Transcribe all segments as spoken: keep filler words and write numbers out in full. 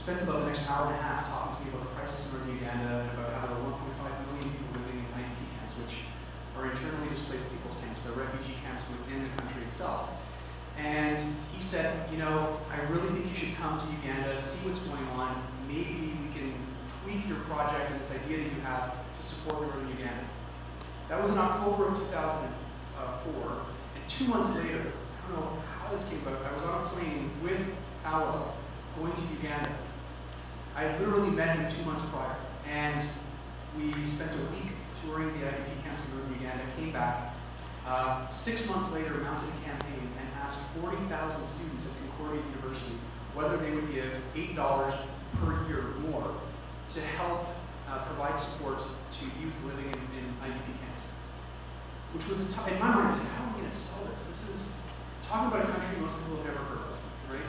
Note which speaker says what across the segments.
Speaker 1: spent about the next hour and a half talking to me about the crisis in northern Uganda and about how there are one point five million people living in I D P camps, which are internally displaced people's camps. They're refugee camps within the country itself. And he said, you know, I really think you should come to Uganda, see what's going on. Maybe we can tweak your project and this idea that you have to support northern Uganda. That was in October of two thousand four. And two months later, I don't know how this came about, I was on a plane with Paolo going to Uganda. I literally met him two months prior. And we spent a week touring the I D P camps in northern Uganda, came back. Uh, six months later, mounted a campaign and asked forty thousand students at Concordia University whether they would give eight dollars per year more to help uh, provide support to youth living in, in I D P camps. Which was, a t in my mind, I said, how are we going to sell this? This is talking about a country most people have never heard of, right?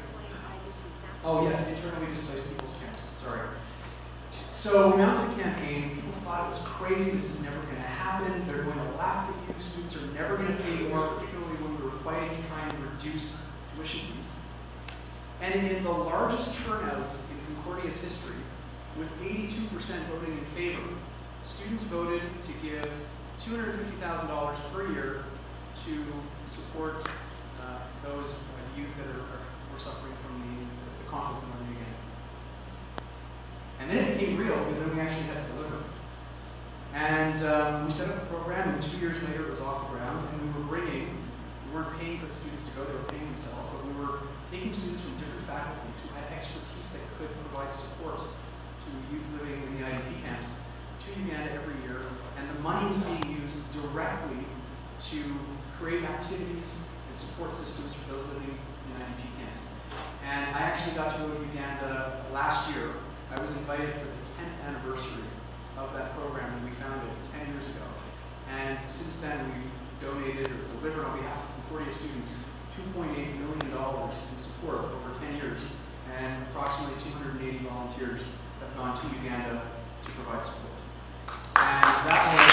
Speaker 1: Oh yes, internally displaced people's camps, sorry. So we mounted a campaign, people thought it was crazy, this is never going to happen, they're going to laugh at you, students are never going to pay more, particularly when we were fighting to try and reduce tuition fees. And in the largest turnout in Concordia's history, with eighty-two percent voting in favor, students voted to give two hundred fifty thousand dollars per year to support uh, those uh, youth that are, are, were suffering from the, the conflict in northern Uganda. And then it became real because then we actually had to deliver. And um, we set up a program, and two years later it was off the ground, and we were bringing, we weren't paying for the students to go, they were paying themselves, but we were taking students from different faculties who had expertise that could provide support to youth living in the I D P camps to Uganda every year, and the money was being used directly to create activities and support systems for those living in I D P camps. And I actually got to go to Uganda last year. I was invited for the tenth anniversary of that program that we founded ten years ago. And since then, we've donated or delivered on behalf of Concordia students two point eight million dollars in support over ten years, and approximately two hundred eighty volunteers have gone to Uganda to provide support. And that was,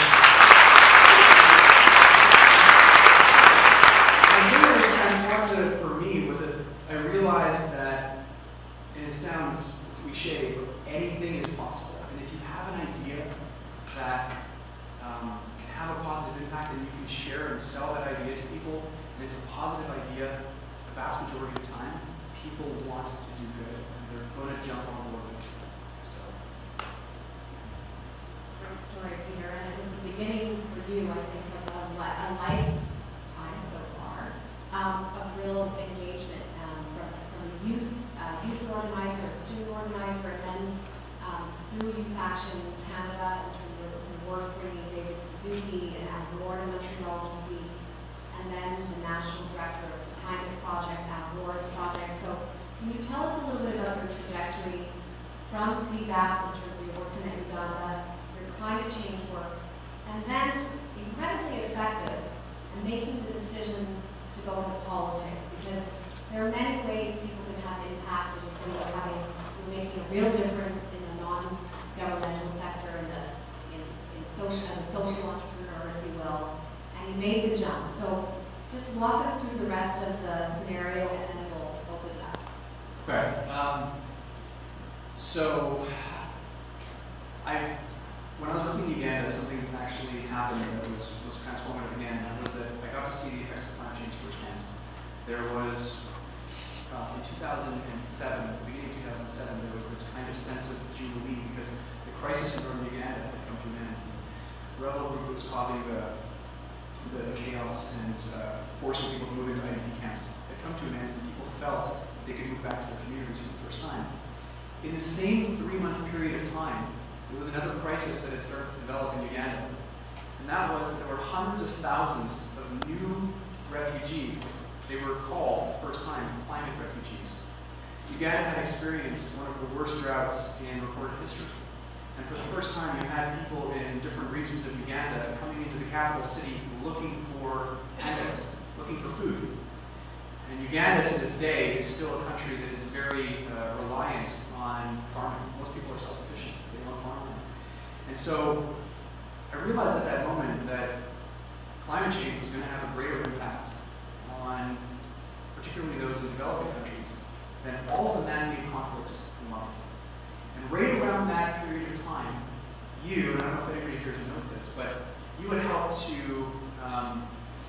Speaker 1: the thing that was transformative for me was that I realized that, and it sounds cliche, but anything is possible. And if you have an idea that um, can have a positive impact, and you can share and sell that idea to people, and it's a positive idea, the vast majority of the time, people want to do good, and they're going to jump on board with it. So.
Speaker 2: It's a great story, Peter, and it was the beginning for you, I think, of a, li a lifetime so far um, of real engagement um, from, from a youth, uh, youth organizer, a student organizer, and then um, through Youth Action Canada, in terms of your work bringing David Suzuki and Al Gore to Montreal to speak, and then the National Director of the Climate Project, Al Gore's project. So can you tell us a little bit about your trajectory from C B A P in terms of your work in Uganda, your climate change work, and then incredibly effective in making the decision to go into politics? Because there are many ways people can have impact, as you say, you're having, you're making a real difference in the non-governmental sector, in the in, in social, as a social entrepreneur, if you will, and you made the jump. So just walk us through the rest of the scenario, and then we'll open it up.
Speaker 1: Okay. Um, so, I've, when I was working in Uganda, something actually happened that was, was transformative again. That was that I got to see the effects of climate change firsthand. There was, uh, in two thousand seven, at the beginning of two thousand seven, there was this kind of sense of jubilee because the crisis in northern Uganda had come to an end. The rebel group that was causing the, the chaos and uh, forcing people to move into I D P camps had come to an end, and people felt that they could move back to their communities for the first time. In the same three-month period of time, there was another crisis that had started to develop in Uganda, and that was that there were hundreds of thousands of new refugees. They were called for the first time climate refugees. Uganda had experienced one of the worst droughts in recorded history. And for the first time, you had people in different regions of Uganda coming into the capital city looking for handouts, looking for food. And Uganda, to this day, is still a country that is very uh, reliant on farming. Most people are self-sufficient. They own farmland. And so I realized at that moment that climate change was going to have a greater impact on particularly those in developing countries than all of the man-made conflicts in Washington. And right around that period of time, you, and I don't know if anybody here knows this, but you had helped to, um,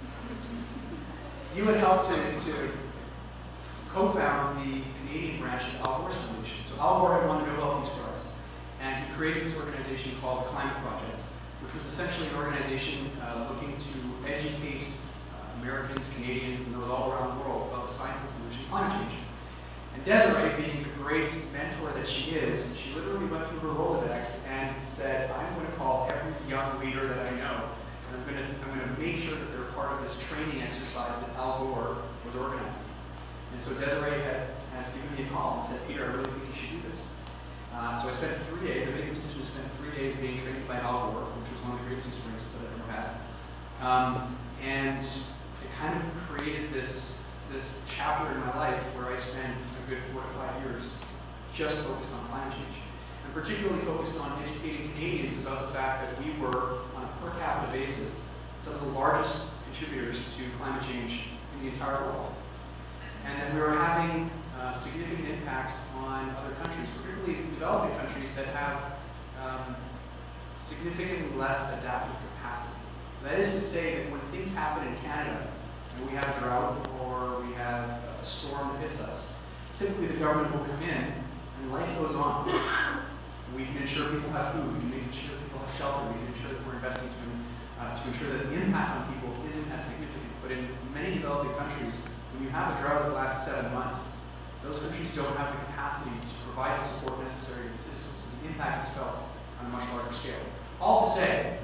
Speaker 1: you had helped to, to co-found the Canadian branch of Al Gore's Foundation. So Al Gore had won the Nobel Peace Prize, and he created this organization called the Climate Project, which was essentially an organization uh, looking to educate uh, Americans, Canadians, and those all around the world about the science and solution to climate change. And Desiree, being the great mentor that she is, she literally went through her Rolodex and said, I'm going to call every young leader that I know, and I'm going to, I'm going to make sure that they're part of this training exercise that Al Gore was organizing. And so Desiree had, had given me a call and said, Peter, I really think you should do this. Uh, so I spent three days, I made the decision to spend three days being trained by Al Gore, which was one of the greatest experiences that I've ever had. Um, and it kind of created this, this chapter in my life where I spent a good four to five years just focused on climate change. And particularly focused on educating Canadians about the fact that we were, on a per capita basis, some of the largest contributors to climate change in the entire world. And that we were having uh, significant impacts on other countries, particularly developing countries that have um, significantly less adaptive capacity. That is to say that when things happen in Canada, and we have drought or we have a storm that hits us, typically the government will come in and life goes on. We can ensure people have food, we can make sure people have shelter, we can ensure that we're investing to, uh, to ensure that the impact on people isn't as significant. But in many developing countries, when you have a drought that lasts seven months, those countries don't have the capacity to provide the support necessary to the citizens, so the impact is felt on a much larger scale. All to say,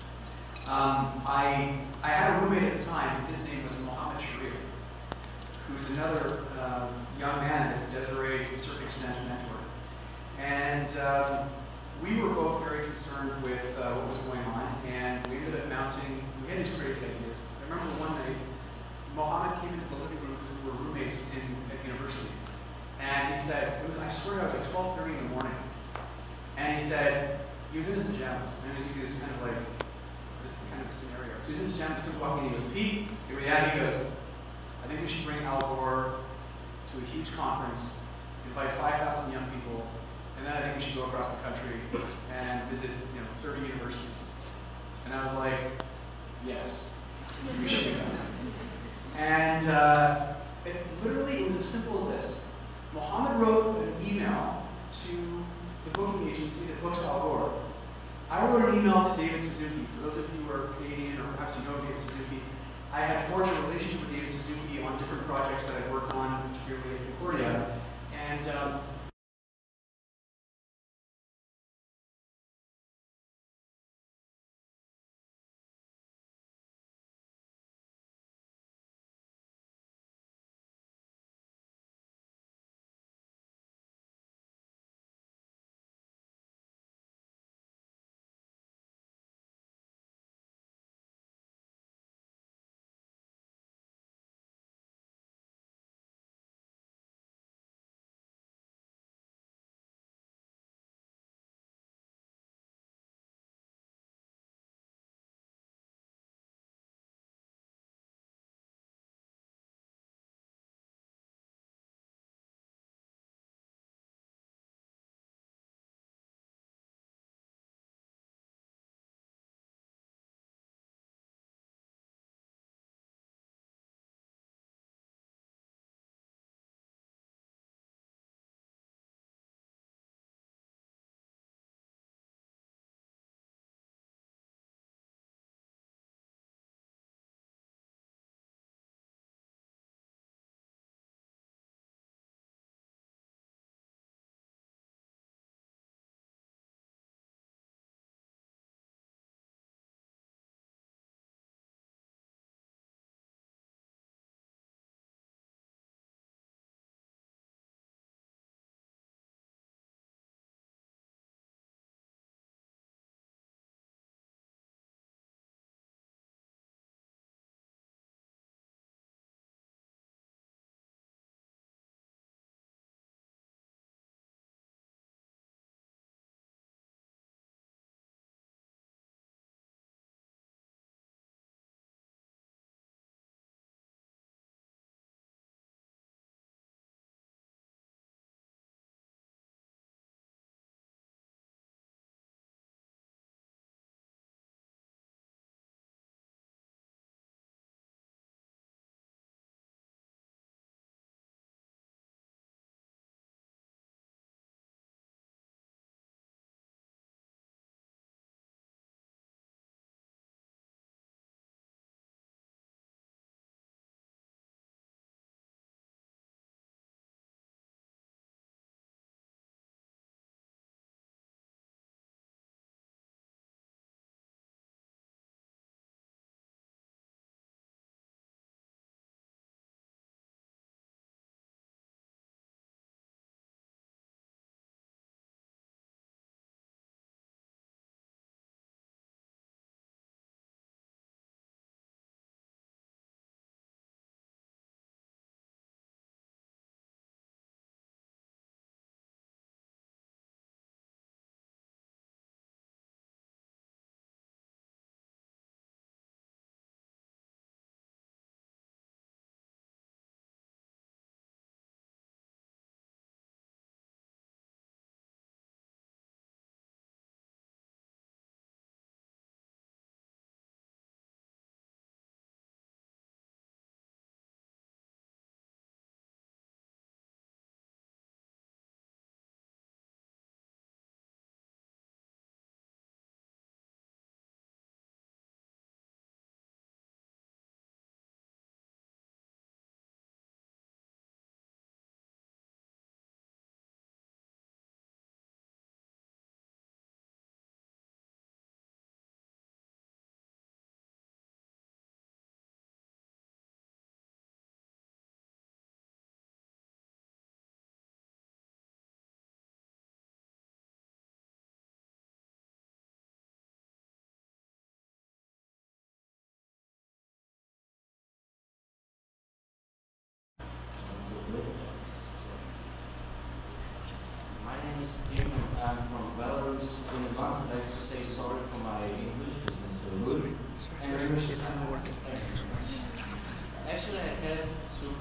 Speaker 1: um, I, I had a roommate at the time, his name was Mohammed Sharir, who's another uh, young man that Desiree, to a certain extent, mentored. And um, we were both very concerned with uh, what was going on, and we ended up mounting, we had these crazy ideas. I remember one night, Mohammed came into the living room because we were roommates in, at university. And he said, it was, I swear it was like twelve thirty in the morning. And he said, he was in his pajamas. And he was this kind of like, this kind of scenario. So he's in his pajamas, comes walking in, he goes, Pete, here we are. He goes, I think we should bring Al Gore to a huge conference, invite five thousand young people, and then I think we should go across the country and visit, you know, thirty universities. And I was like, yes, we should do that. And uh, it literally, it was as simple as this. Mohammed wrote an email to the booking agency that books Al Gore. I wrote an email to David Suzuki. For those of you who are Canadian, or perhaps you know David Suzuki, I had forged a relationship with David Suzuki on different projects that I worked on, particularly at Concordia. And um,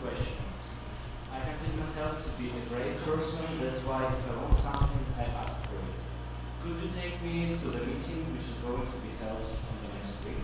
Speaker 3: questions. I consider myself to be a great person, that's why if I want something, I ask for it. Could you take me to the meeting which is going to be held on the next week?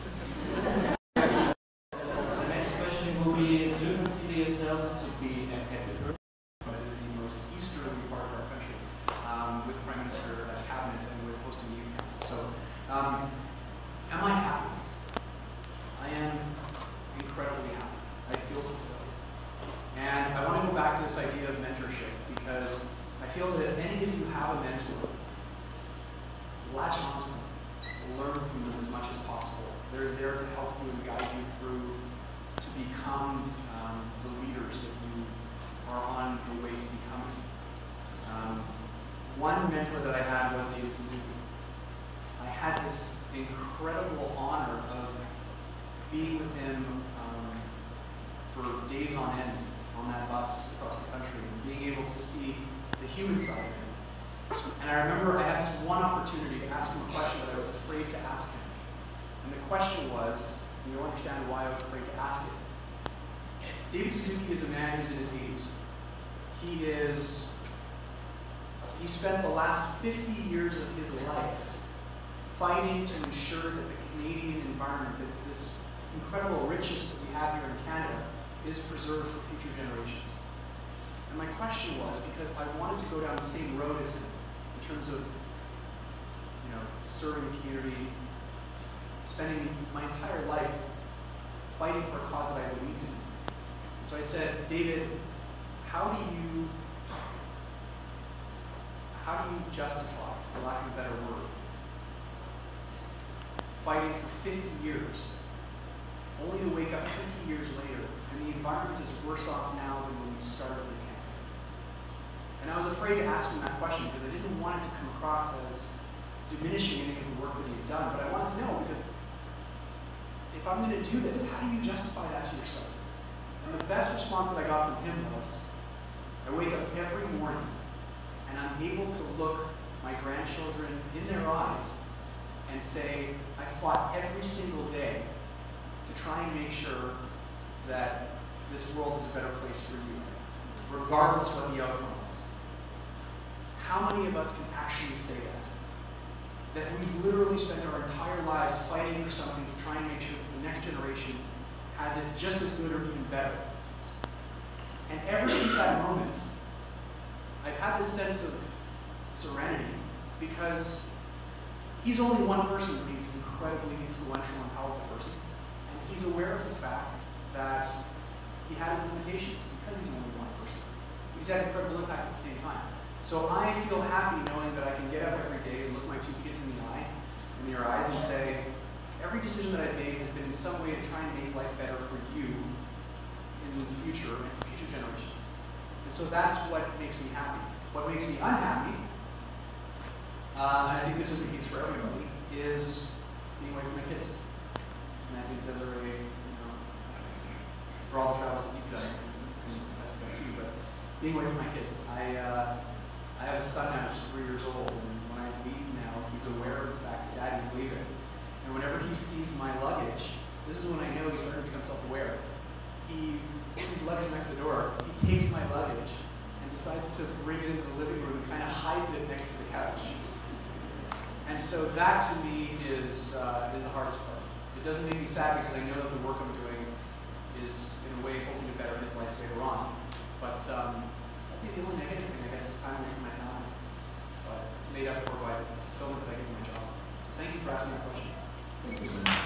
Speaker 3: The next question will be, do you consider yourself to be a happy person?
Speaker 1: It is the most easterly part of our country, um, with Prime Minister, uh, Cabinet, and with hosting the Youth Council. So, um, am I happy? I am incredibly happy. I feel fulfilled. And I want to go back to this idea of mentorship, because I feel that if any of you have a mentor, latch onto them, learn from them as much as possible. They're there to help you and guide you through to become um, the leaders that you are on your way to becoming. Um, one mentor that I had was David Suzuki. I had this incredible honor of being with him um, for days on end on that bus across the country, and being able to see the human side of him. And I remember I had this one opportunity to ask him a question that I was afraid to ask him. And the question was, and you'll understand why I was afraid to ask it. David Suzuki is a man who's in his eighties. He is, he spent the last fifty years of his life fighting to ensure that the Canadian environment, that this incredible riches that we have here in Canada, is preserved for future generations. And my question was, because I wanted to go down the same road as him, in terms of, you know, serving the community, spending my entire life fighting for a cause that I believed in. So I said, David, how do you, how do you justify, for lack of a better word, fighting for fifty years, only to wake up fifty years later, and the environment is worse off now than when you started your campaign? And I was afraid to ask him that question because I didn't want it to come across as diminishing any of the work that he had done, but I wanted to know, because if I'm going to do this, how do you justify that to yourself? And the best response that I got from him was, I wake up every morning and I'm able to look my grandchildren in their eyes and say, I fought every single day to try and make sure that this world is a better place for you, regardless what the outcome was. How many of us can actually say that? That we've literally spent our entire lives fighting for something to try and make sure that the next generation has it just as good or even better. And ever since that moment, I've had this sense of serenity, because he's only one person, but he's an incredibly influential and powerful person. And he's aware of the fact that he had his limitations because he's only one person. He's had incredible impact at the same time. So I feel happy knowing that I can get up every day and look my two kids in the eye, in their eyes, and say, every decision that I've made has been in some way to try and make life better for you in the future and for future generations. And so that's what makes me happy. What makes me unhappy, uh, and I think this is the case for everybody, is being away from my kids. And I think Desiree, you know, for all the travels that you've done, can attest to that too, but being away from my kids. I, uh, I have a son now who's three years old, and when I leave now, he's aware of the fact that Daddy's leaving. And whenever he sees my luggage, this is when I know he's starting to become self-aware. He sees luggage next to the door, he takes my luggage and decides to bring it into the living room and kind of hides it next to the couch. And so that to me is, uh, is the hardest part. It doesn't make me sad because I know that the work I'm doing is in a way hoping to better his life later on. But um, the only negative thing, I guess, is time away from my family. But it's made up for by the fulfillment that I get in my job. So thank you for asking that question.
Speaker 4: Thank you so much.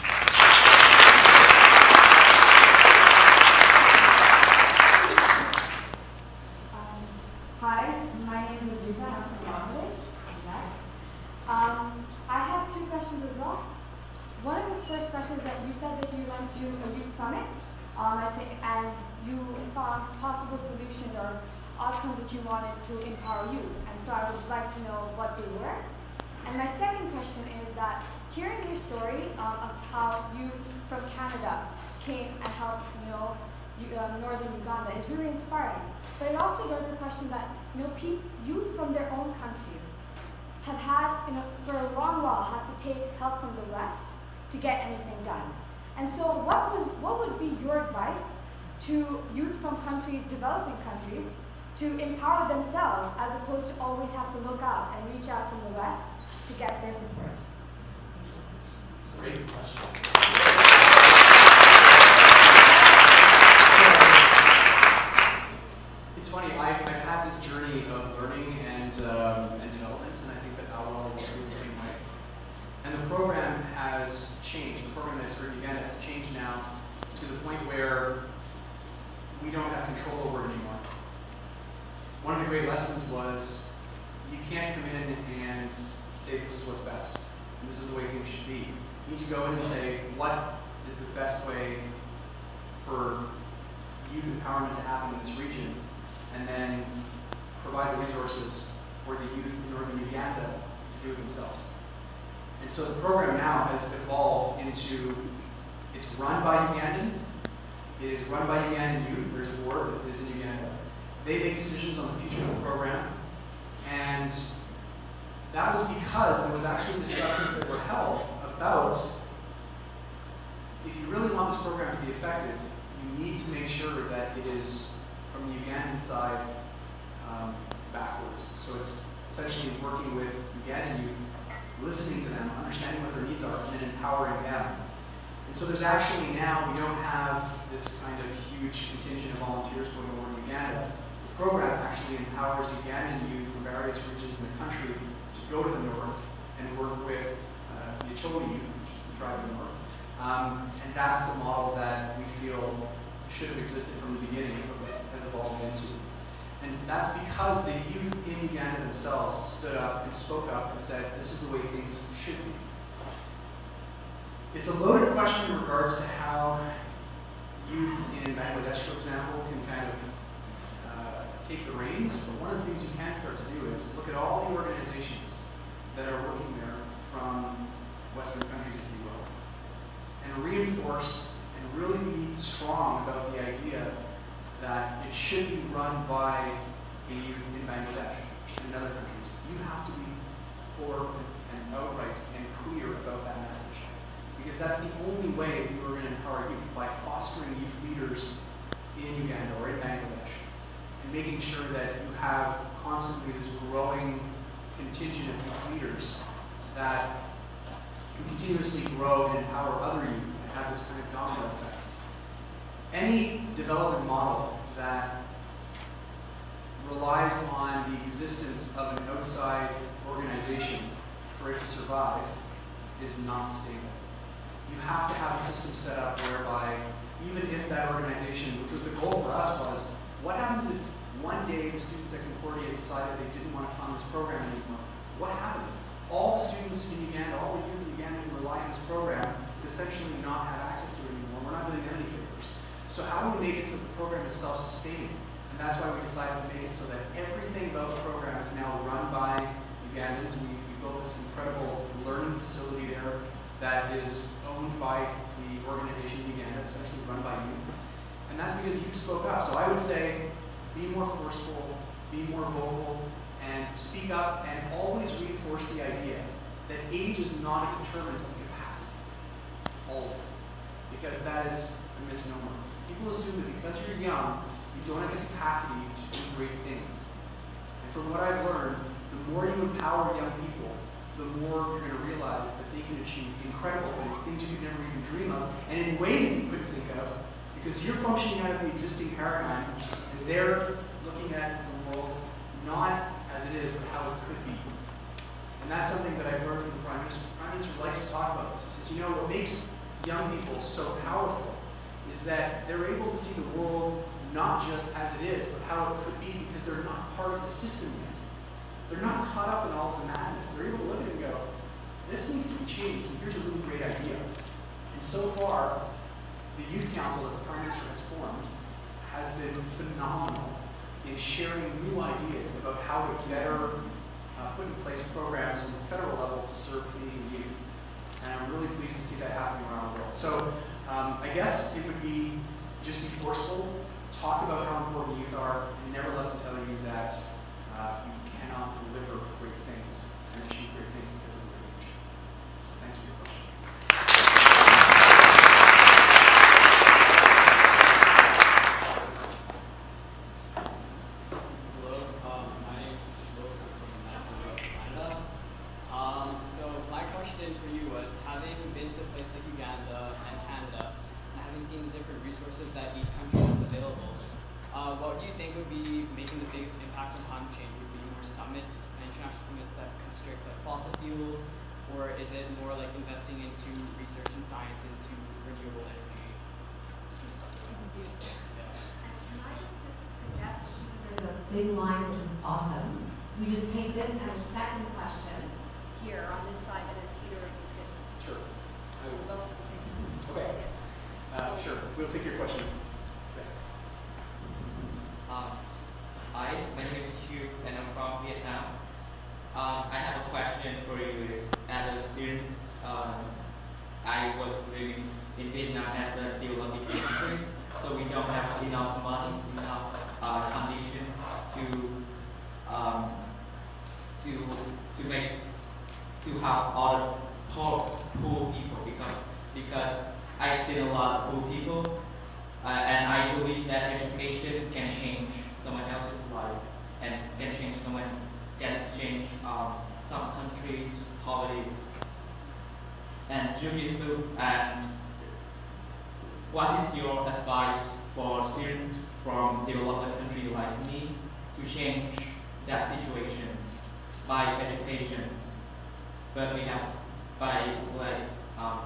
Speaker 5: Um, hi, my name is Adrika. I'm from Bangladesh. Um, I have two questions as well. One of the first questions that you said that you went to a youth summit, um, I think, and you found possible solutions or outcomes that you wanted to empower youth, and so I would like to know what they were. And my second question is that hearing your story um, of how you from Canada came and helped, you know, you, uh, northern Uganda is really inspiring. But it also raises the question that, you know, youth from their own country have had, you know, for a long while, had to take help from the West to get anything done. And so, what was, what would be your advice to youth from countries, developing countries, to empower themselves as opposed to always have to look up and reach out from the West to get their support?
Speaker 1: Great question. It's funny, I've, I've had this journey of learning and, um, and development, and I think that Alwell will do the same way. And the program has changed. The program that I started in Uganda has changed now to the point where we don't have control over it anymore. One of the great lessons was you can't come in and say this is what's best, and this is the way things should be. You need to go in and say what is the best way for youth empowerment to happen in this region, and then provide the resources for the youth in northern Uganda to do it themselves. And so the program now has evolved into, it's run by Ugandans, it is run by Ugandan youth, there's a board that is in Uganda. They make decisions on the future of the program, and that was because there was actually discussions that were held about, if you really want this program to be effective, you need to make sure that it is from the Ugandan side um, backwards. So it's essentially working with Ugandan youth, listening to them, understanding what their needs are, and then empowering them. And so there's actually now, we don't have this kind of huge contingent of volunteers going over to Uganda. The program actually empowers Ugandan youth from various regions in the country to go to the north and work with uh, the Acholi youth, which is the tribe of the north. Um, and that's the model that we feel should have existed from the beginning, but was, has evolved into. And that's because the youth in Uganda themselves stood up and spoke up and said, this is the way things should be. It's a loaded question in regards to how youth in Bangladesh, for example, can kind of uh, take the reins. But one of the things you can start to do is look at all the organizations that are working there from Western countries, if you will, and reinforce and really be strong about the idea that it should be run by the youth in Bangladesh and in other countries. You have to be forward and outright and clear about that message. Because that's the only way we are going to empower youth, by fostering youth leaders in Uganda or in Bangladesh, and making sure that you have constantly this growing contingent of youth leaders that can continuously grow and empower other youth and have this kind of domino effect. Any development model that relies on the existence of an outside organization for it to survive is not sustainable. You have to have a system set up whereby, even if that organization, which was the goal for us, was, what happens if one day the students at Concordia decided they didn't want to fund this program anymore? What happens? All the students in Uganda, all the youth in Uganda who rely on this program would essentially not have access to it anymore. We're not doing them any favors. So how do we make it so the program is self-sustaining? And that's why we decided to make it so that everything about the program is now run by Ugandans. We, we built this incredible learning facility there that is owned by the organization in Uganda, essentially run by youth. And that's because youth spoke up. So I would say, be more forceful, be more vocal, and speak up, and always reinforce the idea that age is not a determinant of capacity. Always. Because that is a misnomer. People assume that because you're young, you don't have the capacity to do great things. And from what I've learned, the more you empower young people, the more you're going to realize that they can achieve incredible things, things you could never even dream of, and in ways that you couldn't think of, because you're functioning out of the existing paradigm, and they're looking at the world not as it is, but how it could be. And that's something that I've learned from the Prime Minister. The Prime Minister likes to talk about this. He says, you know, what makes young people so powerful is that they're able to see the world not just as it is, but how it could be, because they're not part of the system yet. They're not caught up in all of the madness. They're able to look at it and go, this needs to be changed, and here's a really great idea. And so far, the Youth Council that the Prime Minister has formed has been phenomenal in sharing new ideas about how to better uh, put in place programs on the federal level to serve Canadian youth. And I'm really pleased to see that happening around the world. So um, I guess it would be just be forceful, talk about how important youth are, and never let them tell you that uh, you cannot deliver great things and achieve great things because of your age. So thanks for your question.
Speaker 4: what do you think would be making the biggest impact on climate change? Would it be more summits, international summits that constrict like fossil fuels, or is it more like investing into research and science into renewable energy and stuff like that? Yeah.
Speaker 2: Can I just, just suggest, just because there's a big line which is awesome, we just take this and a second question here on this side, and then Peter, you could
Speaker 1: Sure.
Speaker 2: do both at the same time.
Speaker 1: Okay. Uh, sure. We'll take your question.
Speaker 6: Um, hi, my name is Hugh and I'm from Vietnam. Um, I have a question for you. Is, as a student, um, I was living in Vietnam as a developing country, so we don't have enough money, enough uh, condition to um, to to make to have other poor poor people because because I've seen a lot of poor people. Uh, and I believe that education can change someone else's life and can change someone, can change um, some countries' politics. And do you feel, and what is your advice for students from developed country like me to change that situation by education, but we have by like um,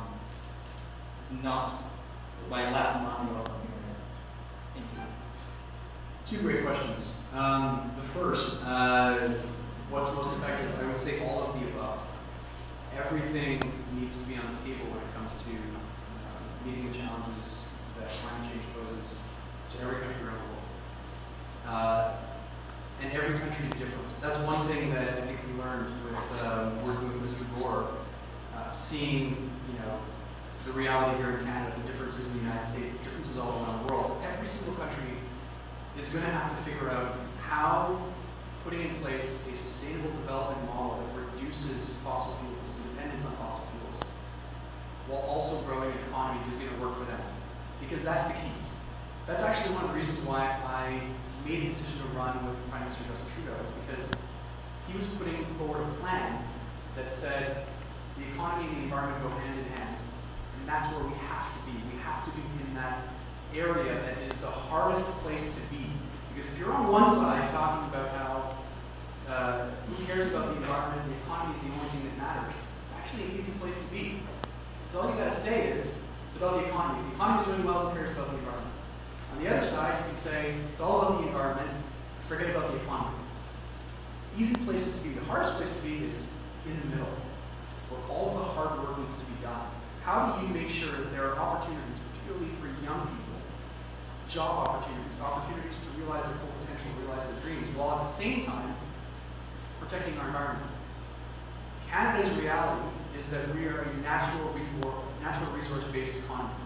Speaker 6: not by less money or something like that. Thank you.
Speaker 1: Two great questions. Um, the first, uh, what's most effective? I would say all of the above. Everything needs to be on the table when it comes to uh, meeting the challenges that climate change poses to every country around the world. Uh, and every country is different. That's one thing that I think we learned with um, working with Mister Gore, uh, seeing, you know, the reality here in Canada, the differences in the United States, the differences all around the world. Every single country is going to have to figure out how putting in place a sustainable development model that reduces fossil fuels, dependence on fossil fuels, while also growing an economy is going to work for them. Because that's the key. That's actually one of the reasons why I made the decision to run with Prime Minister Justin Trudeau, is because he was putting forward a plan that said the economy and the environment go hand in hand. And that's where we have to be. We have to be in that area that is the hardest place to be. Because if you're on one side talking about how uh, who cares about the environment, the economy is the only thing that matters, it's actually an easy place to be. So all you got to say is, it's about the economy. If the economy is doing well, who cares about the environment? On the other side, you can say, it's all about the environment, forget about the economy. Easy places to be. The hardest place to be is in the middle, where all of the hard work needs to be done. How do you make sure that there are opportunities, particularly for young people, job opportunities, opportunities to realize their full potential, realize their dreams, while at the same time protecting our environment? Canada's reality is that we are a natural, natural resource-based economy.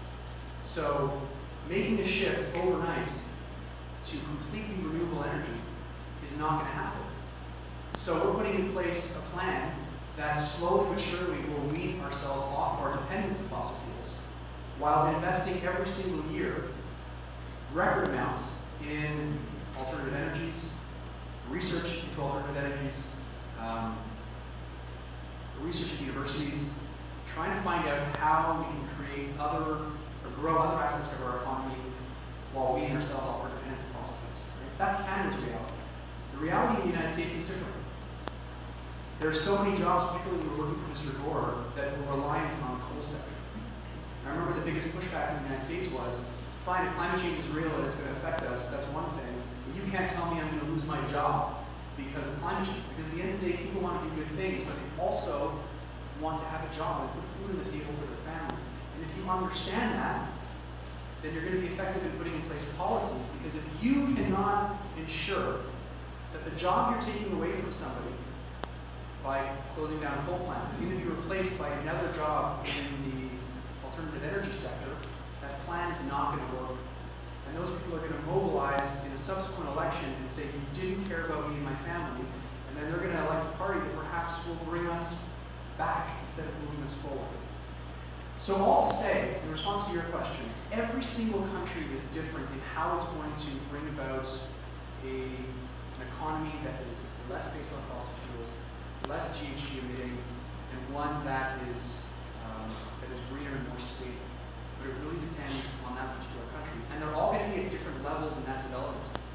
Speaker 1: So making a shift overnight to completely renewable energy is not going to happen. So we're putting in place a plan that slowly but surely will wean ourselves off our dependence on fossil fuels, while investing every single year record amounts in alternative energies, research into alternative energies, um, research at universities, trying to find out how we can create other, or grow other aspects of our economy while weaning ourselves off our dependence on fossil fuels. Right? That's Canada's reality. The reality in the United States is different. There are so many jobs, particularly when we're working for Mister Gore, that were reliant on the coal sector. I remember the biggest pushback in the United States was, fine, if climate change is real and it's going to affect us, that's one thing, but you can't tell me I'm going to lose my job because of climate change. Because at the end of the day, people want to do good things, but they also want to have a job and put food on the table for their families. And if you understand that, then you're going to be effective in putting in place policies, because if you cannot ensure that the job you're taking away from somebody by closing down a coal plant is going to be replaced by another job in the alternative energy sector, that plan is not going to work. And those people are going to mobilize in a subsequent election and say, you didn't care about me and my family, and then they're going to elect a party that perhaps will bring us back instead of moving us forward. So all to say, in response to your question, every single country is different in how it's going to bring about a, an economy that is less based on fossil fuels, less G H G emitting, and one that is, um, that is greener and more sustainable. But it really depends on that particular country. And they're all going to be at different levels in that development.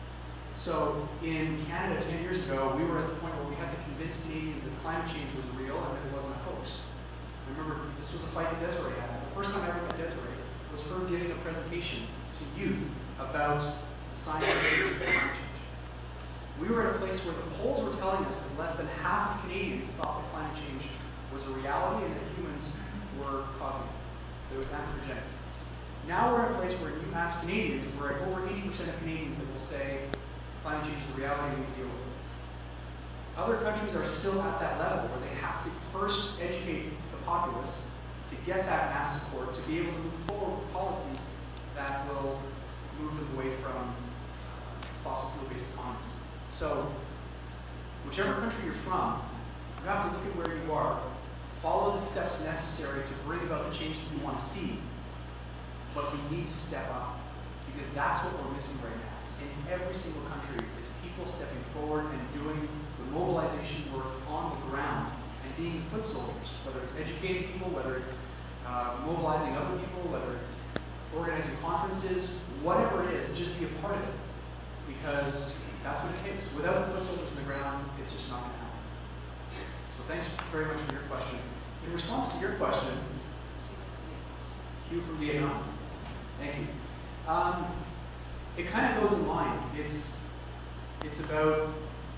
Speaker 1: So in Canada ten years ago, we were at the point where we had to convince Canadians that climate change was real and that it wasn't a hoax. Remember, this was a fight that Desiree had. The first time I ever met Desiree was her giving a presentation to youth about the science and solutions of climate change. We were at a place where the polls were telling us that less than half of Canadians thought that climate change was a reality and that humans were causing it. That it was anthropogenic. Now we're at a place where you ask Canadians, we're at over eighty percent of Canadians that will say climate change is a reality and we can deal with it. Other countries are still at that level where they have to first educate the populace to get that mass support, to be able to move forward with policies that will move them away from fossil fuel-based economies. So, whichever country you're from, you have to look at where you are, follow the steps necessary to bring about the change that you want to see, but we need to step up, because that's what we're missing right now. In every single country is people stepping forward and doing the mobilization work on the ground and being foot soldiers, whether it's educating people, whether it's uh, mobilizing other people, whether it's organizing conferences, whatever it is, just be a part of it, because that's what it takes. Without the foot soldiers on the ground, it's just not going to happen. So thanks very much for your question. In response to your question, Hugh from Vietnam. Thank you. Um, it kind of goes in line. It's, it's about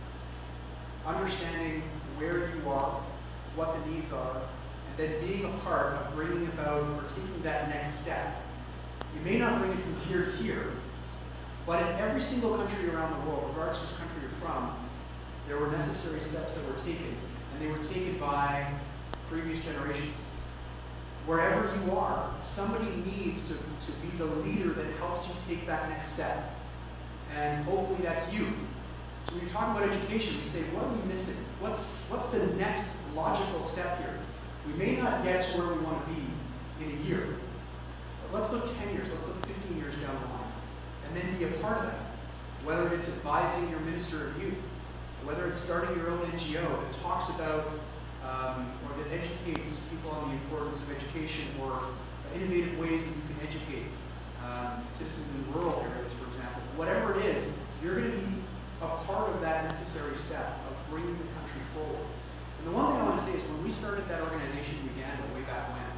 Speaker 1: understanding where you are, what the needs are, and then being a part of bringing about or taking that next step. You may not bring it from here to here, but in every single country around the world, regardless of which country you're from, there were necessary steps that were taken, and they were taken by previous generations. Wherever you are, somebody needs to, to be the leader that helps you take that next step. And hopefully that's you. So when you're talking about education, you say, what are we missing? What's, what's the next logical step here? We may not get to where we want to be in a year, but let's look ten years, let's look fifteen years down the line, and then be a part of that. Whether it's advising your Minister of Youth, whether it's starting your own N G O that talks about um, or that educates people on the importance of education, or innovative ways that you can educate um, citizens in rural areas, for example. Whatever it is, you're going to be a part of that necessary step of bringing the country forward. And the one thing I want to say is when we started that organization in Uganda way back when,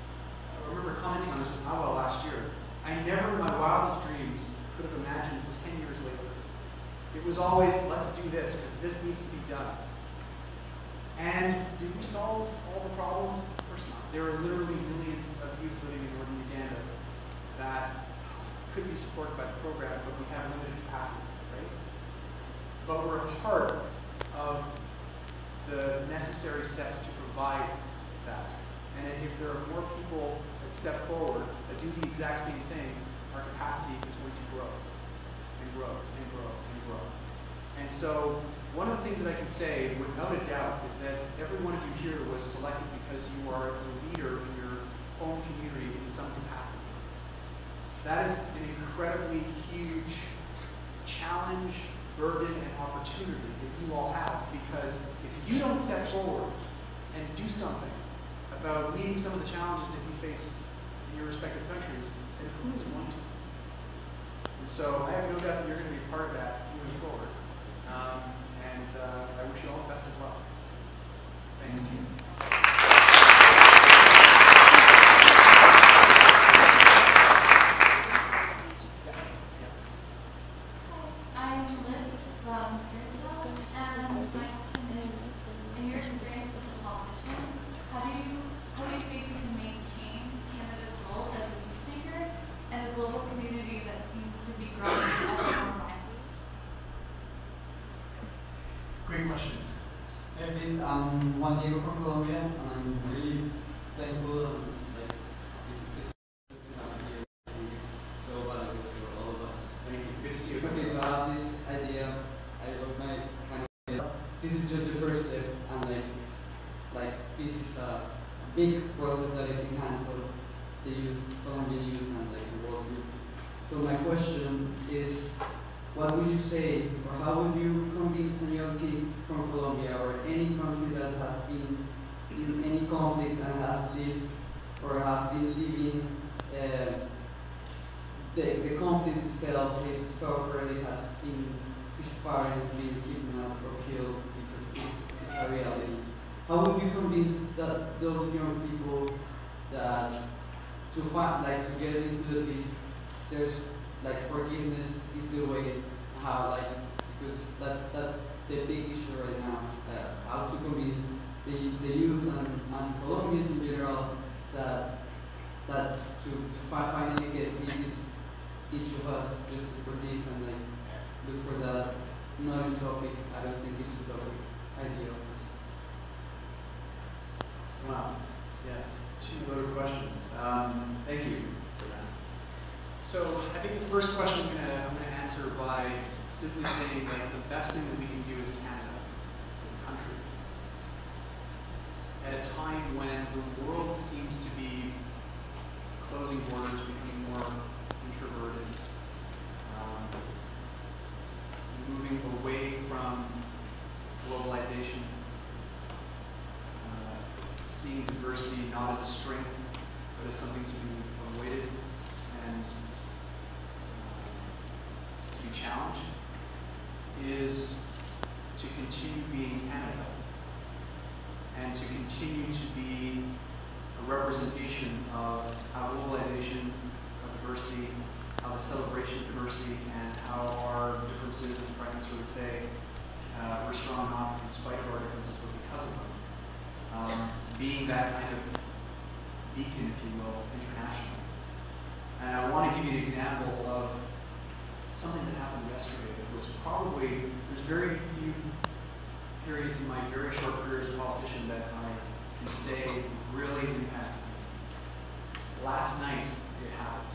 Speaker 1: I remember commenting on this with Awal last year, I never in my wildest dreams could have imagined ten years later. It was always, let's do this, because this needs to be done. And did we solve all the problems? Of course not. There are literally millions of youth living in northern Uganda that could be supported by the program, but we have limited capacity, right? But we're a part of the necessary steps to provide that. And if there are more people that step forward, that do the exact same thing, our capacity is going to grow, and grow, and grow, and grow. And so, one of the things that I can say, without a doubt, is that every one of you here was selected because you are the leader in your home community in some capacity. That is an incredibly huge challenge, burden, and opportunity that you all have, because if you don't step forward and do something about meeting some of the challenges that you face in your respective countries, then who is going to? And so I have no doubt that you're going to be a part of that moving forward. Um, and uh, I wish you all the best of luck. Thank you.
Speaker 7: I'm Liz from Bristol, and my question is, in your experience as a politician, how do you how do you think you can maintain Canada's role as a peacemaker in a global community that seems to be growing ever more violent?
Speaker 1: Great question.
Speaker 8: Hey, Vin, I'm Juan Diego from Colombia, and I'm really thankful. Um, like, it's, it's, it's so valuable for all of us.
Speaker 1: Thank you. Good to see you.
Speaker 8: Okay, so I have this idea. I love my kind of idea. This is just the first step, and like, like this is a big process that is in hands of the youth, Colombian youth, and like the world's youth. So my question is, what would you say, or how would you convince a young kid from Colombia or any country that has been in any conflict and has lived or has been living uh, the, the conflict itself, its suffering, it has been, it's parents being kidnapped or killed because it's, it's a reality. How would you convince that those young people that to find, like, to get into the peace, there's like forgiveness is the way? How, like, because that's that's the big issue right now. Uh, how to convince the the youth and, and Colombians in general that that to to fi finally get peace is each of us just to forgive and like look for that non-utopic, I don't think it's utopic idea of this.
Speaker 1: Wow. Yes. Two loaded questions. Um, thank you for that. So I think the first question I'm going to I'm going to answer by simply saying that the best thing that we can do as Canada, as a country, at a time when the world seems to be closing borders, becoming more introverted, um, moving away from globalization, uh, seeing diversity not as a strength, but as something to be avoided and uh, to be challenged, is to continue being Canada and to continue to be a representation of how globalization, of diversity, how the celebration of diversity, and how our differences, as the Prime Minister would say, uh, we're strong not in spite of our differences, but because of them. Um, being that kind of beacon, if you will, internationally. And I want to give you an example of something that happened yesterday. It was probably, there's very few periods in my very short career as a politician that I can say really impacted me. Last night, it happened.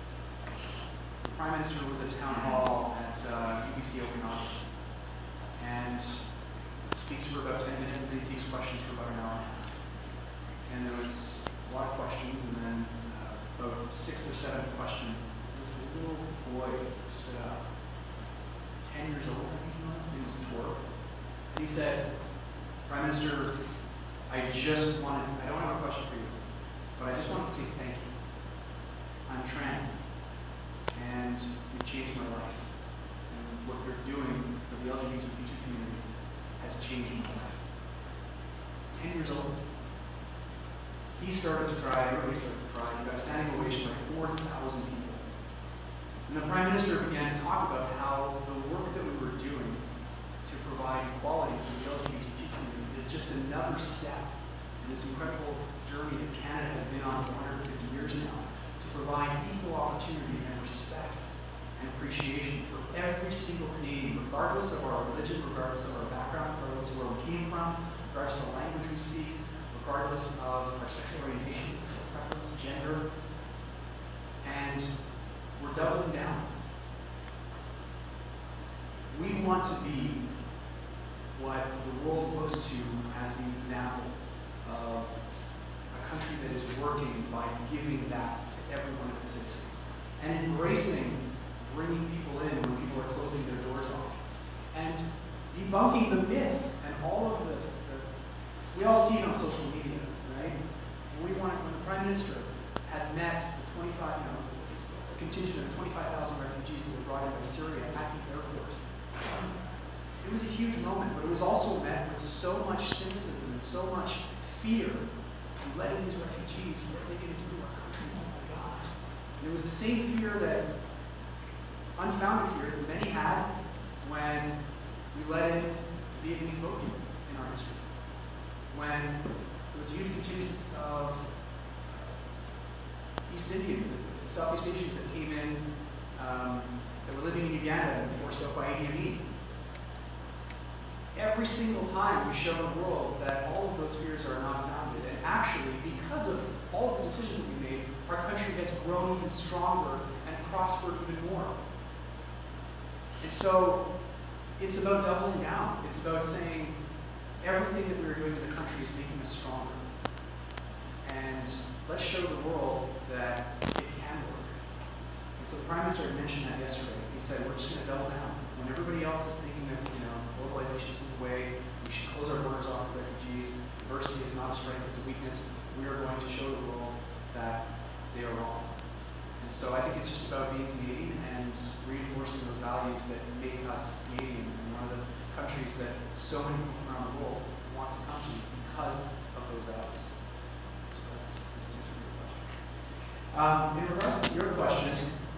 Speaker 1: The Prime Minister was at Town Hall at uh, U B C Okanagan and speaks for about ten minutes and then takes questions for about an hour and a half. And there was a lot of questions, and then uh, about sixth or seventh question, this little boy stood up, ten years old, I think he was, his name was Tor. And he said, Prime Minister, I just wanted, I don't have a question for you, but I just want to say thank you. I'm trans, and you've changed my life. And what you're doing for the L G B T Q community has changed my life. Ten years old. He started to cry, everybody started to cry. He got a standing ovation by four thousand people. And the Prime Minister began to talk about how the work that we were doing to provide equality for the L G B T Q community is just another step in this incredible journey that Canada has been on for one hundred fifty years now, to provide equal opportunity and respect and appreciation for every single Canadian, regardless of our religion, regardless of our background, regardless of where we came from, regardless of the language we speak, regardless of our sexual orientation, sexual preference, gender. And we're doubling down. We want to be what the world looks to as the example of a country that is working by giving that to every one of its citizens and embracing bringing people in when people are closing their doors off and debunking the myths and all of the, the we all see it on social media, right? We want, when the Prime Minister had met the twenty-five, you know, a contingent of twenty-five thousand refugees that were brought in by Syria at the airport. It was a huge moment, but it was also met with so much cynicism and so much fear. We let in these refugees, what are they going to do to our country? Oh my God. And it was the same fear that, unfounded fear that many had when we let in Vietnamese boat people in our history. When there was huge contingents of East Indians, Southeast Asians that came in, um, that were living in Uganda and forced out by Idi Amin. Every single time we show the world that all of those fears are not founded, and actually, because of all of the decisions that we made, our country has grown even stronger and prospered even more. And so, it's about doubling down. It's about saying everything that we're doing as a country is making us stronger. And let's show the world that it can work. And so the Prime Minister had mentioned that yesterday. He said, we're just going to double down. When everybody else is thinking that, you know, globalization isn't the way, we should close our borders off to refugees, diversity is not a strength, it's a weakness, we are going to show the world that they are wrong. And so I think it's just about being Canadian and reinforcing those values that make us Canadian and countries that so many people from around the world want to come to because of those values. So that's, that's the answer to your question. Um, in regards to your question,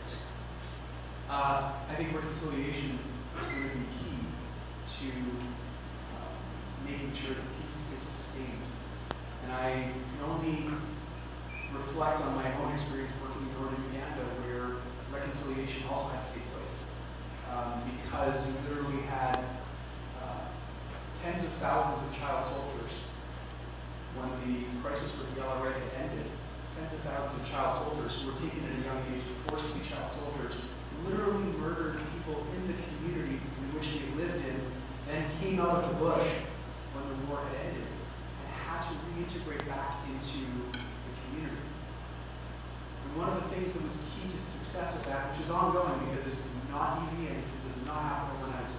Speaker 1: uh, I think reconciliation is going to be key to uh, making sure that peace is sustained. And I can only reflect on my own experience working in northern Uganda, where reconciliation also had to take place. Um, because you literally had uh, tens of thousands of child soldiers when the crisis with the L R A had ended. Tens of thousands of child soldiers who were taken at a young age, were forced to be child soldiers, literally murdered people in the community in which they lived in, then came out of the bush when the war had ended and had to reintegrate back into the community. And one of the things that was key to the success of that, which is ongoing because it's not easy and it does not happen overnight,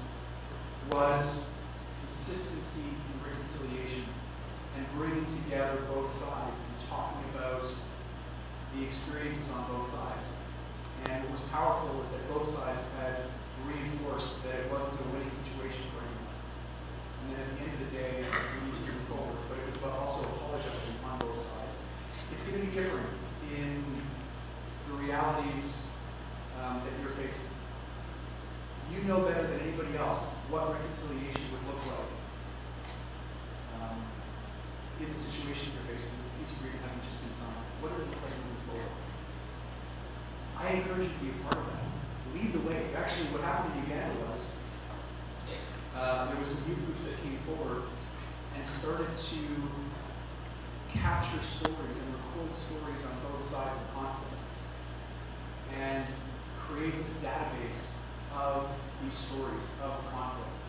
Speaker 1: was consistency in reconciliation and bringing together both sides and talking about the experiences on both sides. And what was powerful was that both sides had reinforced that it wasn't a winning situation for anyone. And then at the end of the day, we need to move forward. But it was about also apologizing on both sides. It's going to be different in the realities um, that you're facing. You know better than anybody else what reconciliation would look like um, in the situation you're facing, with the peace agreement having just been signed. What does it look like moving forward? I encourage you to be a part of that. Lead the way. Actually, what happened in Uganda was uh, there were some youth groups that came forward and started to capture stories and record stories on both sides of the conflict and create this database of these stories of the conflict.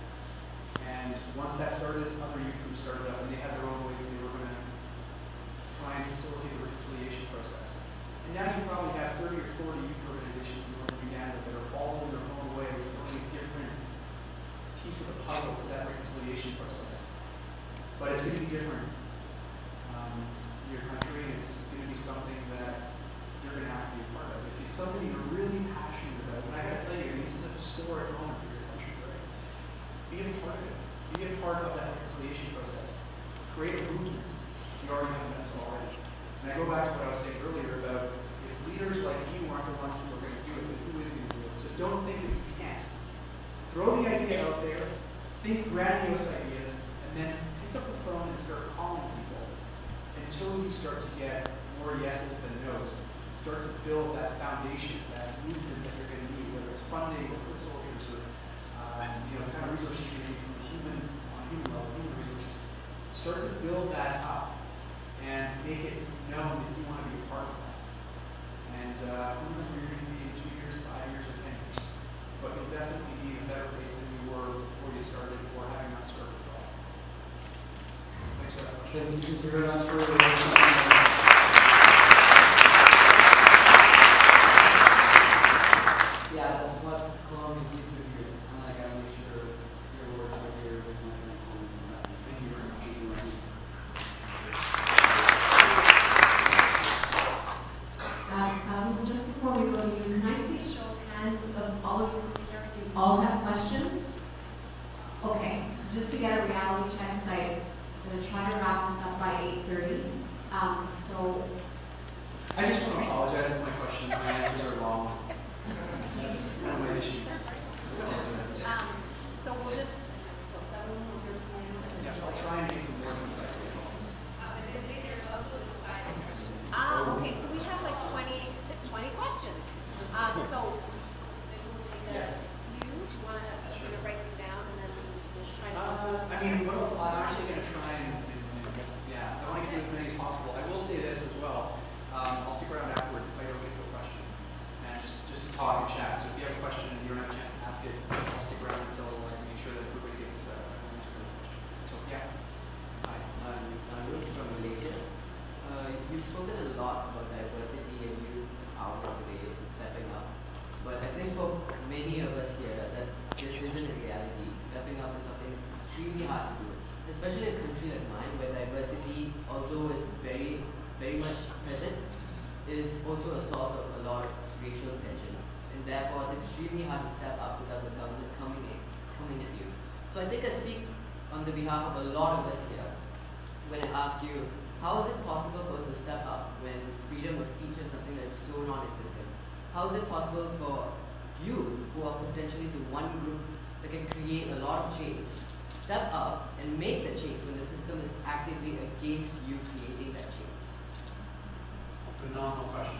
Speaker 1: And once that started, other youth groups started up and they had their own way that they were going to try and facilitate the reconciliation process. And now you probably have thirty or forty youth organizations in northern Uganda that are all in their own way throwing a different piece of the puzzle to that reconciliation process. But it's going to be different um, in your country. It's going to be something that you're going to have to be a part of. If it's something you're really passionate about, and I got to tell you, I mean, this is a historic moment for your country, right? Be a part of it. Be a part of that reconciliation process. Create a movement. You already have done so already. And I go back to what I was saying earlier about if leaders like you aren't the ones who are going to do it, then who is going to do it? So don't think that you can't. Throw the idea out there, think grandiose ideas, and then pick up the phone and start calling people until you start to get more yeses than nos. And start to build that foundation, that movement that you're going to need, whether it's funding or foot soldiers or uh, you know, kind of resources you need from the human, on a human level, human resources. Start to build that up and make it known that you want to be a part of that. And uh, who knows where you're going to be in two years, five years, or ten years. But you'll definitely be in a better place than you were before you started or having not started at all. So thanks for that question.
Speaker 8: Thank you very much for Yeah, that's what Colombians need to hear. And I gotta make sure your words are here with my friends.
Speaker 1: Thank you very much. Thank you very much.
Speaker 2: Um, just before we go to you, can I see a show of hands of all of you sitting here? Do you all have questions? Okay, so just to get a reality check, because I'm going to try to wrap this up by eight thirty. Um, so.
Speaker 1: I just want to apologize if my question, my answers are long. That's one of my issues.
Speaker 2: Um, so we'll just. So that one will hear from you.
Speaker 1: Yeah, I'll try and make them more concise.
Speaker 2: Ah, okay, so we have like twenty, twenty questions. Um, so maybe we'll take a,
Speaker 1: Yes.
Speaker 2: you, do you want to
Speaker 1: Sure.
Speaker 2: write them down and then we'll try to.
Speaker 1: Uh, I mean, what I'll- I'm actually going to try and, and, and, yeah, I want to get to as many as possible. I will say this as well. Um, I'll stick around afterwards if I don't get to a question. And just, just to talk and chat. So if you have a question and you don't have a chance to ask it, I'll
Speaker 9: So I think I speak on the behalf of a lot of us here when I ask you, how is it possible for us to step up when freedom of speech is something that's so non-existent? How is it possible for youth, who are potentially the one group that can create a lot of change, step up and make the change when the system is actively against you creating that change?
Speaker 1: Phenomenal question.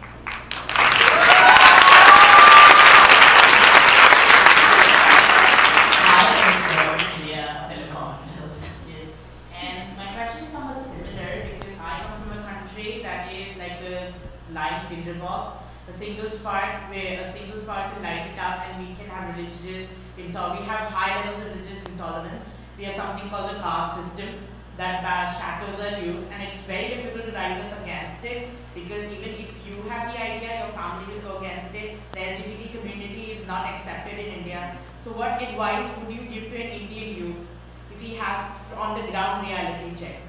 Speaker 10: Light tinderbox, a single spark where a single spark will light it up, and we can have religious intolerance. We have high levels of religious intolerance. We have something called the caste system that shackles our youth, and it's very difficult to rise up against it, because even if you have the idea, your family will go against it. The L G B T community is not accepted in India. So what advice would you give to an Indian youth if he has on the ground reality check?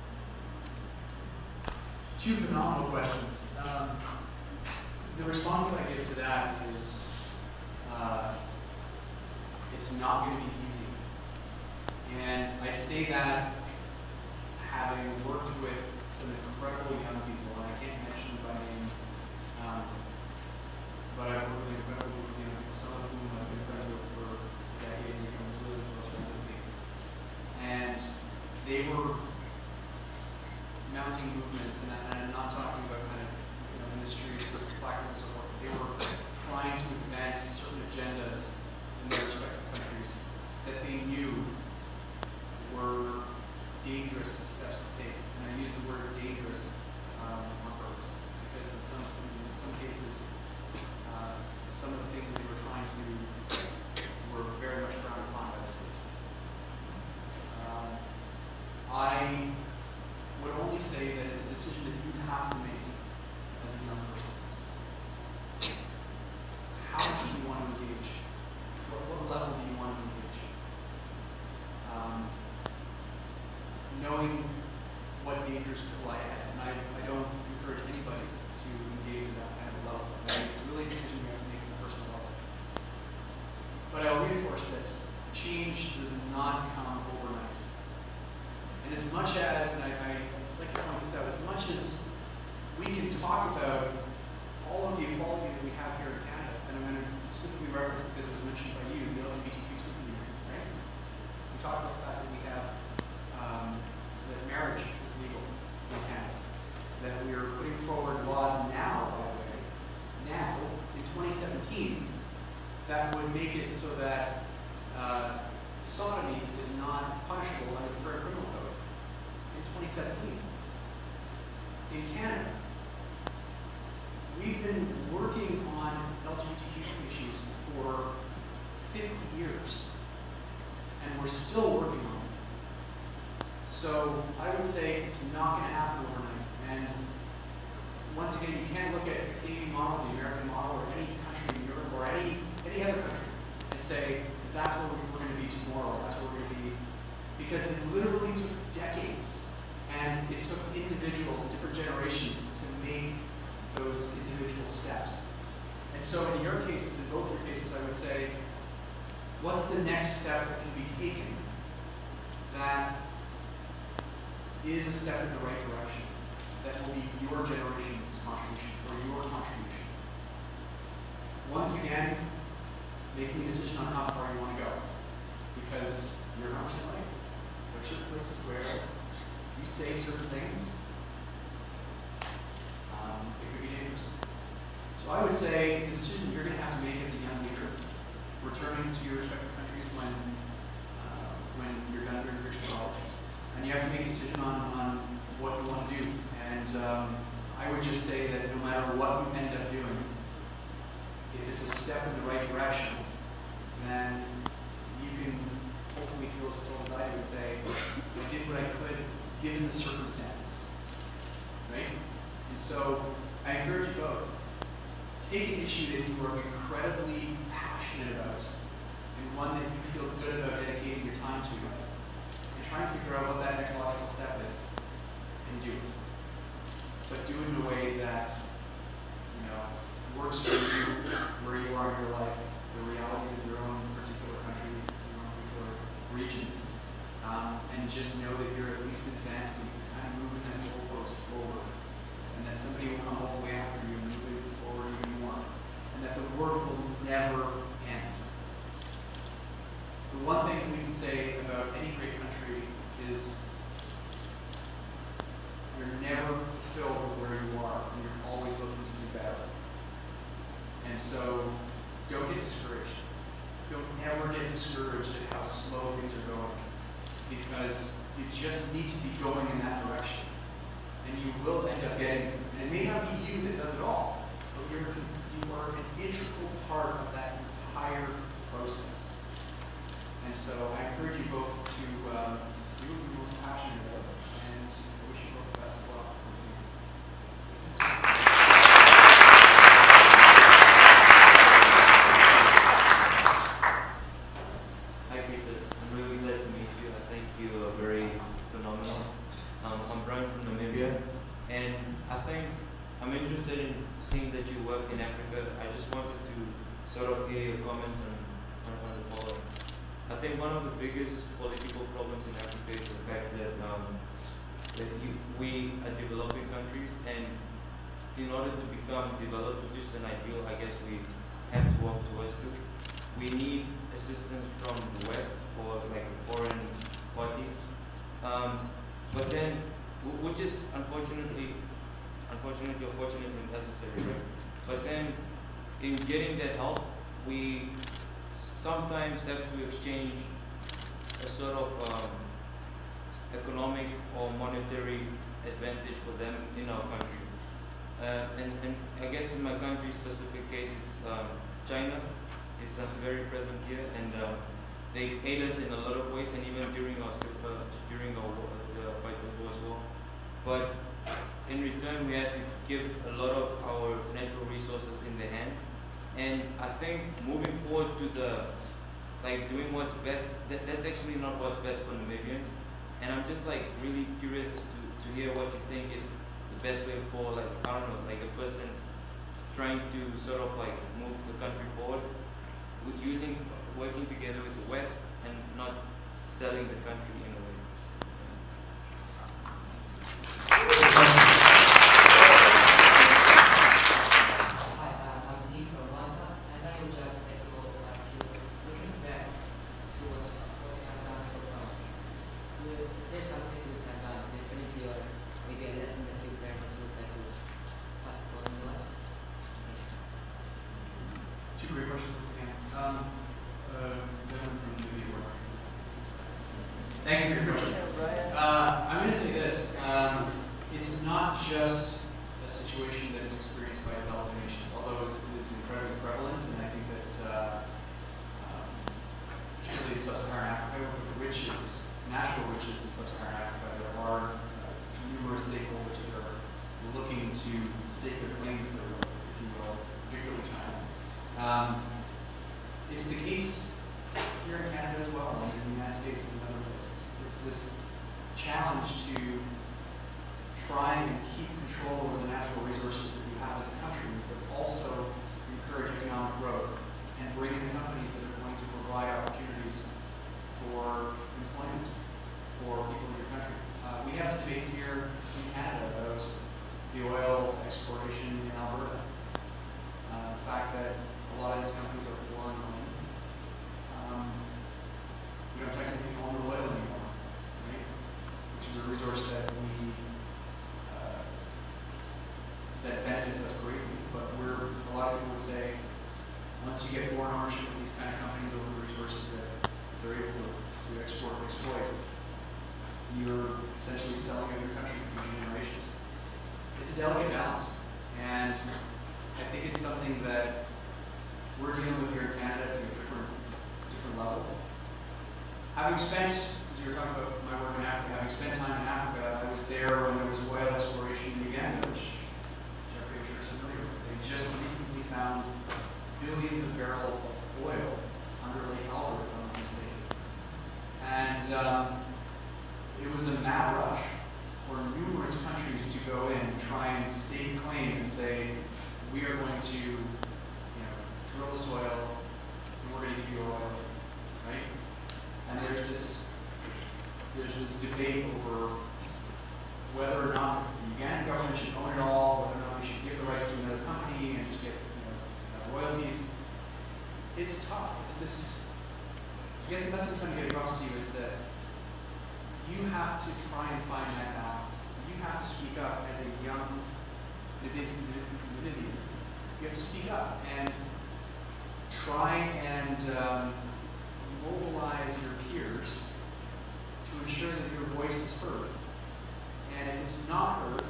Speaker 1: Two phenomenal questions. Um, the response that I give to that is, uh, it's not going to be easy. And I say that having worked with some incredible young people, and I can't mention by name, um, but I've worked with incredible group of young people, some of whom I've been friends with for decades, and become really close friends with me. And they were mounting movements, and, I, and I'm not talking about kind of you know, in the streets, placards and so forth. They were trying to advance certain agendas in their respective countries that they knew were dangerous steps to take. And I use the word dangerous um, on purpose, because in some, in some cases, uh, some of the things that they were trying to do were very much frowned upon by the state. Um, I would only say that it's a decision that you have to make as a young person. How much do you want to engage? What, what level do you want to engage? Um, knowing what dangers could lie ahead, and I, I don't encourage anybody to engage at that kind of level. Right? It's really a decision you have to make at a personal level. But I'll reinforce this: change does not come overnight. And as much as, and I, I like to point this out, as much as we can talk about all of the equality that we have here in Canada, and I'm going to specifically reference because it was mentioned by you, the L G B T Q two community, right? We talk about the fact that we have, um, that marriage is legal in Canada, that we are putting forward laws now, by the way, now, in twenty seventeen, that would make it so that uh, sodomy is not punishable under the current criminal code. In twenty seventeen. In Canada, we've been working on L G B T Q issues for fifty years, and we're still working on it. So I would say it's not going to happen overnight. And once again, you can't look at the Canadian model, the American model, or any country in Europe, or any, any other country, and say, that's where we're going to be tomorrow, that's where we're going to be. Because it literally took decades, and it took individuals and different generations to make those individual steps. And so in your cases, in both your cases, I would say, what's the next step that can be taken that is a step in the right direction, that will be your generation's contribution, or your contribution? Once again, making a decision on how far you want to go, because you're not percent right. There are certain places where you say certain things, um, it could be dangerous. So I would say it's a decision that you're going to have to make as a young leader, returning to your respective countries when uh, when you're done your Christian college, and you have to make a decision on, on what you want to do. And um, I would just say that no matter what you end up doing, if it's a step in the right direction, then you can hopefully feel as full as I do and say, I did what I could given the circumstances, right? And so I encourage you both. Take an issue that you are incredibly passionate about, and one that you feel good about dedicating your time to, and try and figure out what that next logical step is, and do it. But do it in a way that, you know, works for you, where you are in your life, the realities of your own particular country, your own particular region, um, and just know that you're at least advancing, kind of moving that goalpost forward, and that somebody will come hopefully after you and move it forward even more, and that the work will never end. The one thing we can say about any great country is you're never fulfilled with where you are, and you're always looking to do better. And so, don't get discouraged. Don't ever get discouraged at how slow things are going, because you just need to be going in that direction. And you will end up getting it. And it may not be you that does it all, but you're, you are an integral part of that entire process. And so I encourage you both to, um, to do what you're most passionate about, and I wish you both the best of luck. Once again.
Speaker 11: Hi Peter, I'm really glad to meet you. I think you are very phenomenal. Um, I'm Brian from Namibia, and I think I'm interested in seeing that you work in Africa. I just wanted to sort of hear your comment on, on, on the following. I think one of the biggest political problems in Africa is the fact that, um, that you, we are developing countries, and in order to become developed, which is an ideal, I guess we have to work towards it. We need assistance from the West or like a foreign party, um, but then, which is unfortunately, unfortunately or fortunately necessary, right? But then, in getting that help, we sometimes have to exchange a sort of um, economic or monetary advantage for them in our country. Uh, and, and I guess in my country's specific case, it's um, China is uh, very present here, and uh, they aid us in a lot of ways, and even during our uh, during our war, the Fight of War as well. But in return, we had to give a lot of our natural resources in their hands. And I think moving forward to the, like doing what's best, that, that's actually not what's best for Namibians. And I'm just like really curious as to, to hear what you think is the best way for, like, I don't know, like a person trying to sort of like move the country forward, with using, working together with the West and not selling the country in a way.
Speaker 1: Two great questions once again. Um, uh, gentleman from New York. Thank you for your question. Uh, I'm going to say this. Um, it's not just a situation that is experienced by developed nations, although it is incredibly prevalent, and I think that, uh, um, particularly in sub-Saharan Africa, with the riches, natural riches in sub-Saharan Africa, there are uh, numerous stakeholders that are looking to stake their claim to their work, if you will, particularly China. Um, it's the case here in Canada as well, and in the United States and other places. It's this challenge to try and keep control over the natural resources that we have as a country, but also encourage economic growth and bring in companies that are going to provide opportunities for employment for people in your country. Uh, we have the debates here in Canada about the oil exploration in Alberta. Uh, the fact that a lot of these companies are foreign owned. Um, we don't technically own the oil anymore, right? Which is a resource that we uh, that benefits us greatly. But we're a lot of people would say, once you get foreign ownership of these kind of companies over the resources that they're able to, to export and exploit, you're essentially selling out your country for future generations. It's a delicate balance, and I think it's something that we're dealing with here in Canada to a different, different level. Having spent, as you were talking about my work in Africa, having spent time in Africa, I was there when there was oil exploration in Uganda, which Jeffrey, I'm sure is familiar with. They just recently found billions of barrels of oil under Lake Albert, if I'm not mistaken. And um, it was a mad rush for numerous countries to go in and try and stake claim and say, we are going to, you know, drill this oil, and we're going to give you a royalty, right? And there's this, there's this debate over whether or not the Ugandan government should own it all, whether or not we should give the rights to another company and just get, you know, uh, royalties. It's tough. It's this, I guess the message I'm trying to get across to you is that you have to try and find that balance. You have to speak up as a young Namibian. You have to speak up and try and um, mobilize your peers to ensure that your voice is heard. And if it's not heard,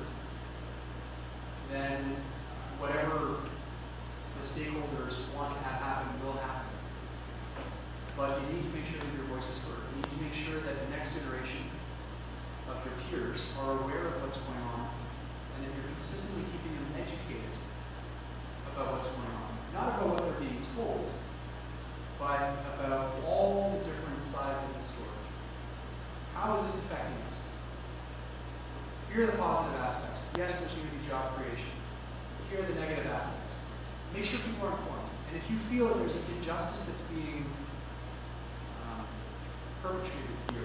Speaker 1: then whatever the stakeholders want to have happen will happen. But you need to make sure that your voice is heard. You need to make sure that the next generation of your peers are aware of what's going on and that you're consistently keeping them educated about what's going on. Not about what they're being told, but about all the different sides of the story. How is this affecting us? Here are the positive aspects. Yes, there's going to be job creation. Here are the negative aspects. Make sure people are informed. And if you feel that there's an injustice that's being um, perpetrated here,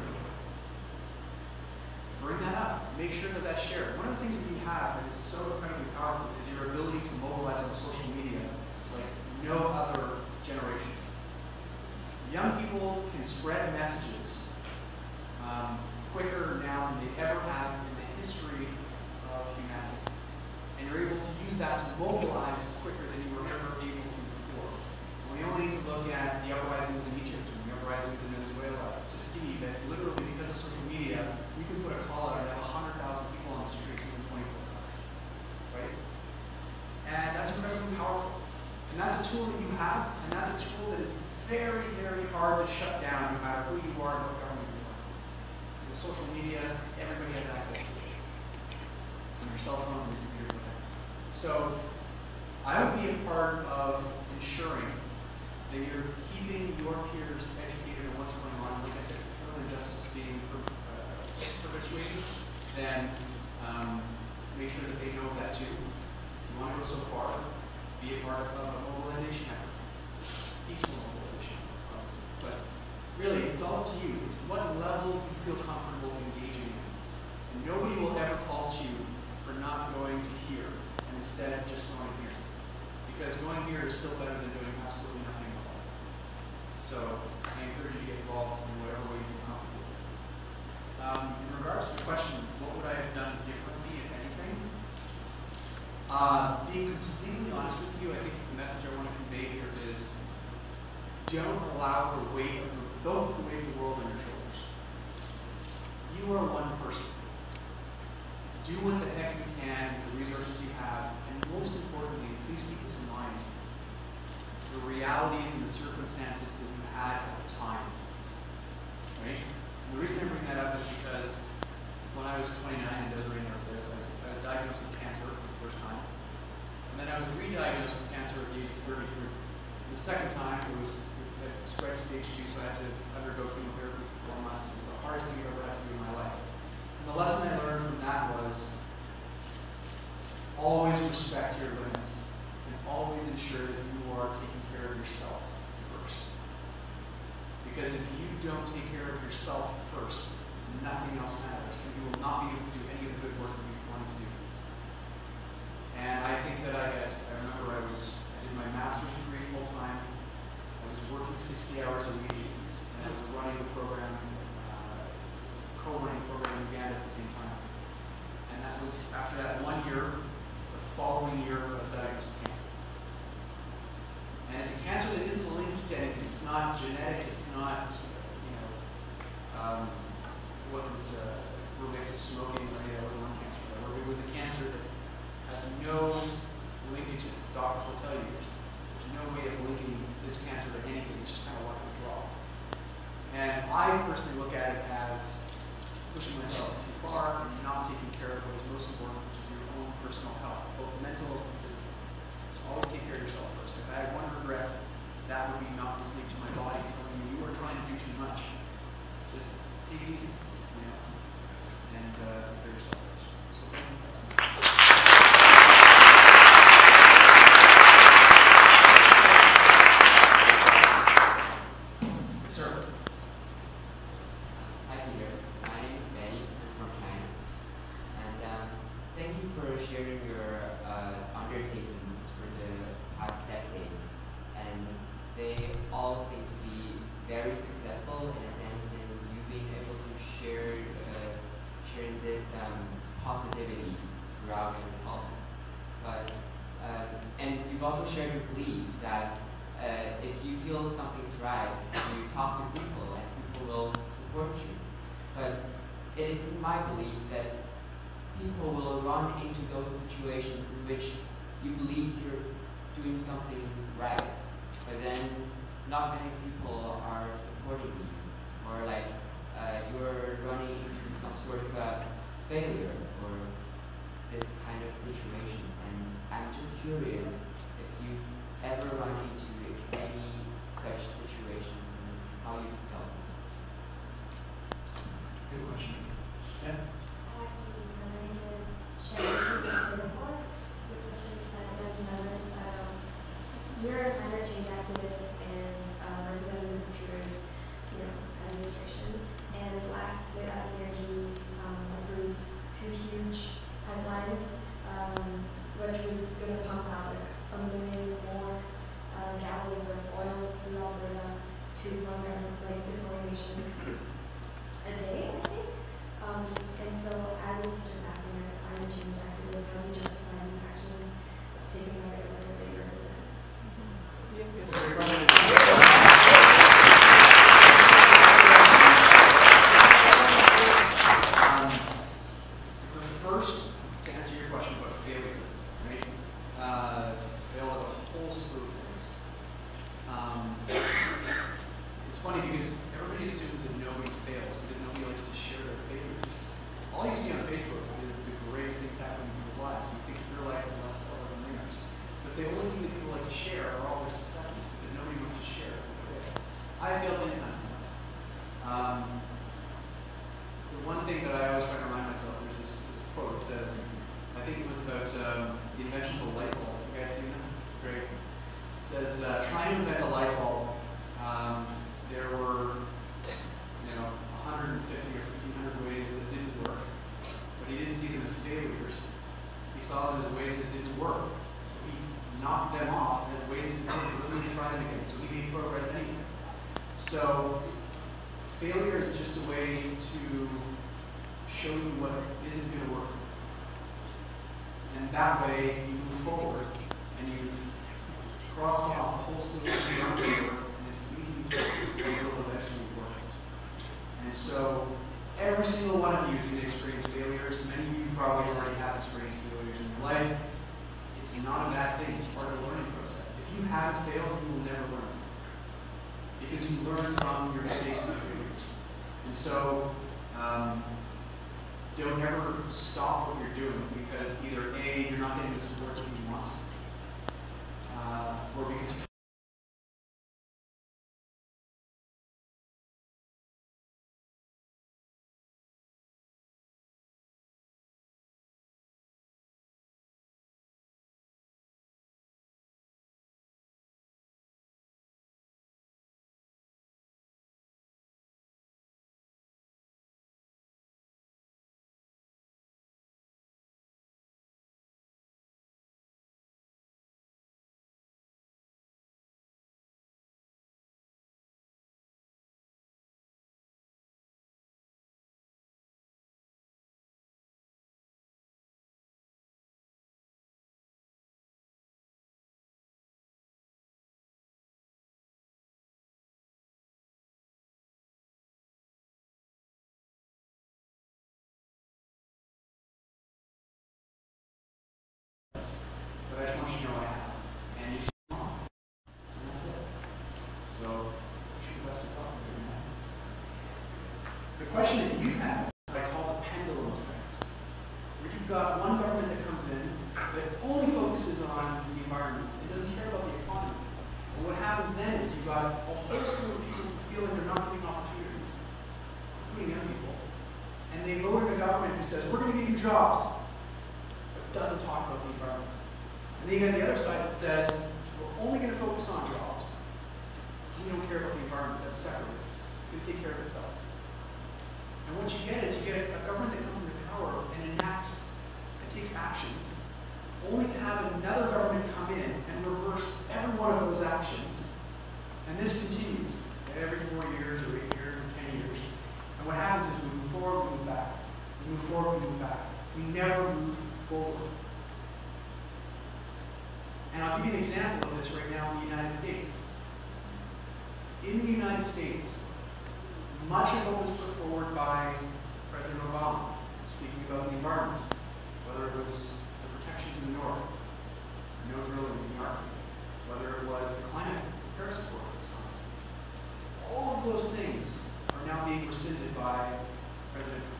Speaker 1: bring that up. Make sure that that's shared. One of the things that you have that is so incredibly powerful is your ability to mobilize on social media like no other generation. Young people can spread messages um, quicker now than they ever have in the history of humanity. And you're able to use that to mobilize quicker than you were ever able to before. And we only need to look at the uprisings in Egypt and the uprisings in Venezuela to see that literally because of social media, we can put a call out and have one hundred thousand people on the streets within twenty-four hours. Right? And that's incredibly powerful. And that's a tool that you have, and that's a tool that is very, very hard to shut down no matter who you are and what government you are. With social media, everybody has access to it. It's on your cell phone and your computer. So I would be a part of ensuring that you're keeping your peers educated on what's going on. Like I said, if criminal injustice is being per, uh, perpetuated, then um, make sure that they know that too. If you want to go so far, be a part of a mobilization effort. Peaceful mobilization, obviously. But really, it's all up to you. It's what level you feel comfortable engaging in. And nobody will ever fault you for not going to here and instead just going here. Because going here is still better than doing absolutely nothing at all. So I encourage you to get involved in whatever way you feel comfortable with. Um, in regards to the question, what would I have done differently, if anything? Uh, being completely honest with you, I think the message I want to convey here is don't allow the weight of the, don't put the weight of the world on your shoulders. You are one person. Do what the heck you can with the resources you have, and most importantly, please keep this in mind, the realities and the circumstances that you had at the time. Right? And the reason I bring that up is because when I was twenty-nine, and Desiree knows this, I was, I was diagnosed with cancer for the first time. And then I was re-diagnosed with cancer at the age of thirty-three. And the second time, it was it spread to stage two, so I had to undergo chemotherapy for four months. It was the hardest thing I've ever had to do in my life. And the lesson I learned from that was always respect your limits and always ensure that you are taking care of yourself first. Because if you don't take care of yourself first, nothing else matters, and you will not be able to do any of the good work that you wanted to do. And I think that I had, I remember I was, I did my master's degree full time. I was working sixty hours a week, and I was running the program, uh, co-running the program in Uganda at the same time. And that was, after that one year, the following year, I was diagnosed with cancer. And it's a cancer that isn't linked to anything. It's not genetic, it's not, you know, um, it wasn't uh, related to smoking or anything, it wasn't lung cancer. It was a cancer that has no linkages. Doctors will tell you there's, there's no way of linking this cancer to anything. It's just kind of like a draw. And I personally look at it as pushing myself too far and not taking care of what is most important, which is your own personal health, both mental and physical. So always take care of yourself first. If I had one regret, that would be not listening to my body telling me you are trying to do too much. Just take it easy, you know, and uh, take care of yourself first. So thank you.
Speaker 12: Hi Peter, my name is Betty. I'm from China. And um, thank you for sharing your uh, undertakings for the past decades. And they all seem to be very successful in a sense in you being able to share uh, sharing this um, positivity throughout your talk. But um, and you've also shared your belief that uh, if you feel something's right, you talk to people and people will support you. But it is in my belief that people will run into those situations in which you believe you're doing something right, but then not many people are supporting you, or like uh, you're running into some sort of a failure or this kind of situation. And I'm just curious if you've ever run into any such situations and how you felt.
Speaker 1: Good question. Yeah?
Speaker 13: Hi, please. My name is Sharon from Singapore. This question is sent by Kevin. Um, You're a climate change activist and uh, representative of Trudeau's, you know, administration. And last late last year, he um, approved two huge pipelines, um, which was going to pump out like a million more uh, gallons of oil through Alberta to foreign government, like to foreign nations a day, I think. Um, and so I was just asking, as a climate change activist, how do you justify these actions that's taken by the government that you represent?
Speaker 1: It's a great question. Um, the first, to answer your question about failure, right? Uh, failed at a whole slew of things. Um, it's funny because everybody assumes that nobody fails because nobody likes to share their failures. All you see on Facebook is the greatest things happening in people's lives. You think your life is less stellar than theirs. But the only thing that people like to share are all their successes because nobody wants to share their fail. I failed many times in my life. Um, the one thing that I always try to remind myself, there's this quote that says, I think it was about um, the invention of the light bulb. You guys seen this? It's great. It says, uh, trying to invent a light bulb, um, there were, you know, one hundred fifty or fifteen hundred ways that didn't work. But he didn't see them as failures. He saw them as ways that didn't work. So he knocked them off as ways that didn't work. He wasn't going to try them again. So he made progress anyway. So failure is just a way to show you what isn't going to work. And that way you move forward and you've crossed off a whole slew of things that aren't going to work, and it's leading you towards what will eventually work. And so every single one of you is going to experience failures. Many of you probably already have experienced failures in your life. It's not a bad thing. It's part of the learning process. If you haven't failed, you will never learn. Because you learn from your mistakes and your failures. And so, um, don't ever stop what you're doing because either A, you're not getting the support that you want, uh, or because you but I just want you to know I have. And you just move on. And that's it. So, wish you the best of luck in doing that. The question that you have, what I call the pendulum effect, where you've got one government that comes in that only focuses on the environment. It doesn't care about the economy. And what happens then is you've got a whole slew of people who feel like they're not getting opportunities, including young people. And they vote in a government who says, we're going to give you jobs, but doesn't talk about the environment. And then you get the other side that says, we're only going to focus on jobs. We don't care about the environment. That's separate. It's going to take care of itself. And what you get is you get a government that comes into power and enacts and takes actions, only to have another government come in and reverse every one of those actions. And this continues every four years or eight years or ten years. And what happens is we move forward, we move back. We move forward, we move back. We never move forward. And I'll give you an example of this right now in the United States. In the United States, much of what was put forward by President Obama, speaking about the environment, whether it was the protections in the north, no drilling in the Arctic, whether it was the climate Paris Accord for the sun, all of those things are now being rescinded by President Trump.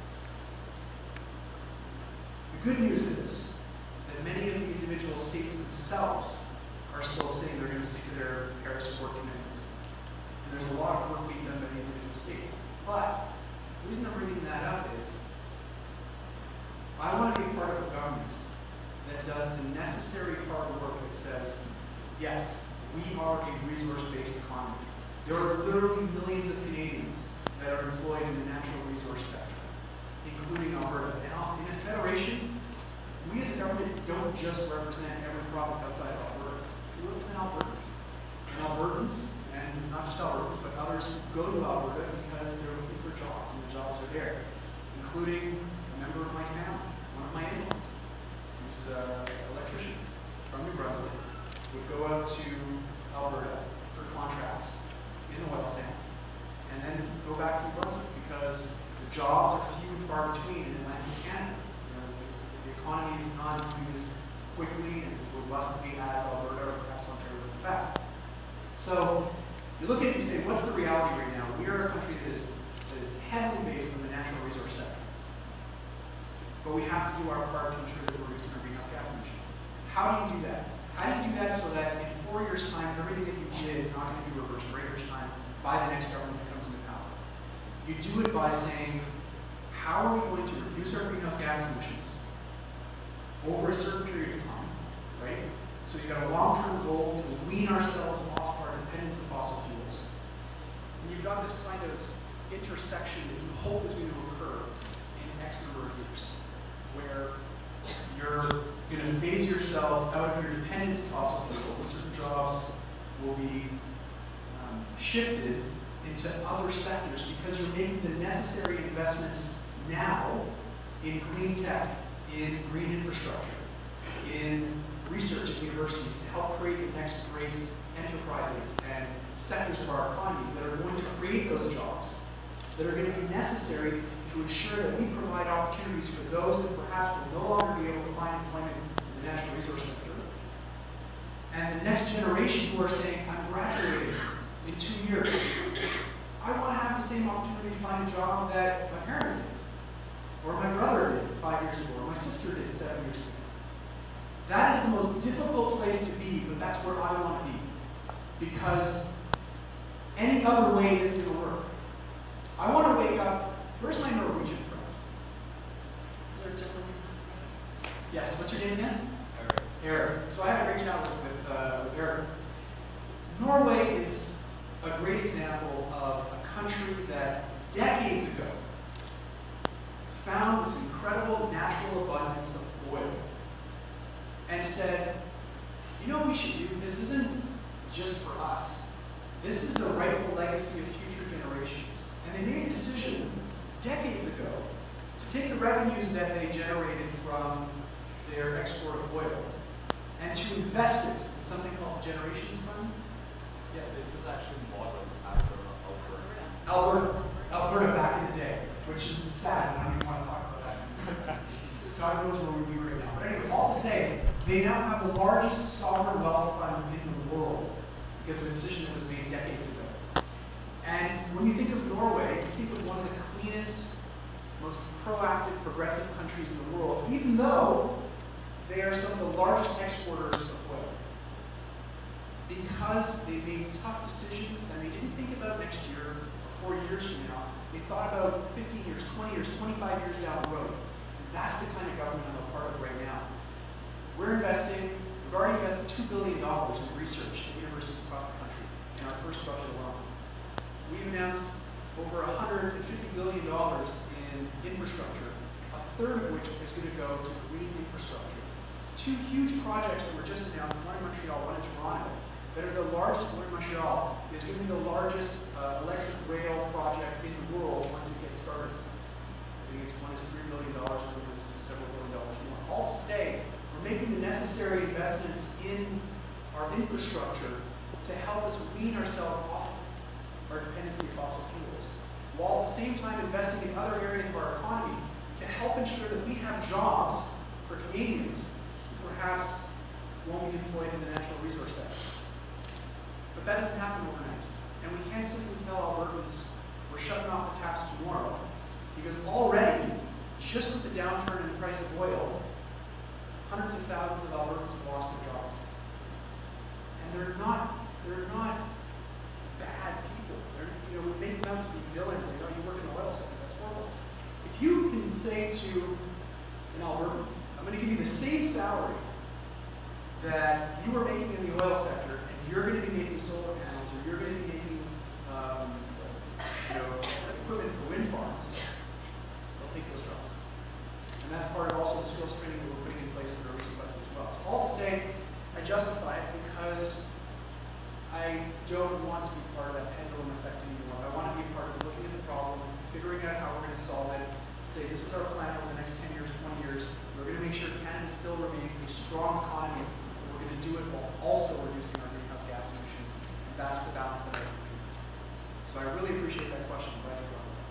Speaker 1: The good news is that many of the individual states themselves are still saying they're going to stick to their Paris Accord commitments. And there's a lot of work being done by the individual states. But the reason I'm bringing that up is I want to be part of a government that does the necessary hard work that says, yes, we are a resource-based economy. There are literally millions of Canadians that are employed in the natural resource sector, including Alberta. And in a federation, we as a government don't just represent every province outside of Alberta. We represent Albertans. And Albertans, and not just Albertans, but others who go to Alberta because they're looking for jobs, and the jobs are there, including a member of my family, one of my in-laws, who's an electrician from New Brunswick, would go out to Alberta for contracts in the oil sands, and then go back to New Brunswick because the jobs are few and far between in Atlantic Canada. You know, the, the economy is not moving as quickly and as robustly as Alberta or perhaps Ontario would expect. So you look at it and you say, what's the reality right now? We are a country that is, that is heavily based on the natural resource sector. But we have to do our part to ensure that we're reducing our greenhouse gas emissions. How do you do that? How do you do that so that in four years' time, everything that you did is not going to be reversed in eight years' time by the next government that comes into power? You do it by saying, how are we going to reduce our greenhouse gas emissions over a certain period of time, right? So you've got a long-term goal to wean ourselves off our dependence on fossil fuels. And you've got this kind of intersection that you hope is going to occur in X number of years, where you're going to phase yourself out of your dependence on fossil fuels, and certain jobs will be um, shifted into other sectors because you're making the necessary investments now in clean tech, in green infrastructure, in research at universities to help create the next great enterprises and sectors of our economy that are going to create those jobs, that are going to be necessary to ensure that we provide opportunities for those that perhaps will no longer be able to find employment in the natural resource sector. And the next generation who are saying, I'm graduating in two years. I want to have the same opportunity to find a job that my parents did, or my brother did five years ago, or my sister did seven years ago. That is the most difficult place to be, but that's where I want to be. Because any other way isn't going to work. I want to wake up, where's my Norwegian friend? Is there a gentleman? Yes, what's your name again? Eric. Eric. So I had a great chat with, with, uh, with Eric. Norway is a great example of a country that decades ago found this incredible natural abundance of oil and said, you know what we should do? This isn't just for us. This is a rightful legacy of future generations. And they made a decision decades ago to take the revenues that they generated from their export of oil and to invest it in something called the Generations Fund.
Speaker 14: Yeah, this was actually modeled after Alberta.
Speaker 1: Alberta. Alberta back in the day, which is sad. I don't even want to talk about that. God knows where we'd be right now. But anyway, all to say, they now have the largest sovereign wealth fund in the world because of a decision that was made decades ago. And when you think of Norway, you think of one of the cleanest, most proactive, progressive countries in the world, even though they are some of the largest exporters of oil. Because they made tough decisions and they didn't think about next year or four years from now. They thought about fifteen years, twenty years, twenty-five years down the road. And that's the kind of government I'm a part of right now. We're investing, we've already invested two billion dollars in research at universities across the country in our first budget alone. We've announced over one hundred hundred fifty billion dollars in infrastructure, a third of which is going to go to green infrastructure. Two huge projects that were just announced, one in Montreal, one in Toronto, that are the largest. One in Montreal is going to be the largest uh, electric rail project in the world once it gets started. I think it's one is three billion dollars, one is several billion dollars more. All to say, we're making the necessary investments in our infrastructure to help us wean ourselves off of our dependency of fossil fuels, while at the same time investing in other areas of our economy to help ensure that we have jobs for Canadians who perhaps won't be employed in the natural resource sector. But that doesn't happen overnight. And we can't simply tell Albertans we're shutting off the taps tomorrow, because already, just with the downturn in the price of oil, hundreds of thousands of Albertans have lost their jobs. And they're not, they're not bad people. They're, you know, we make them out to be villains. Like, oh, you work in the oil sector, that's horrible. If you can say to an Albertan, I'm going to give you the same salary that you are making in the oil sector, and you're going to be making solar panels, or you're going to be making um, you know, equipment for wind farms, they'll take those jobs. And that's part of also the skills training that we're putting in place in our recent budget as well. So all to say, I justify it because I don't want to be part of that pendulum effect anymore. I want to be part of looking at the problem, figuring out how we're going to solve it, say this is our plan over the next ten years, twenty years. We're going to make sure Canada still remains a strong economy, and we're going to do it while also reducing our greenhouse gas emissions. And that's the balance that I was looking for. So I really appreciate that question. I'm glad you brought it up.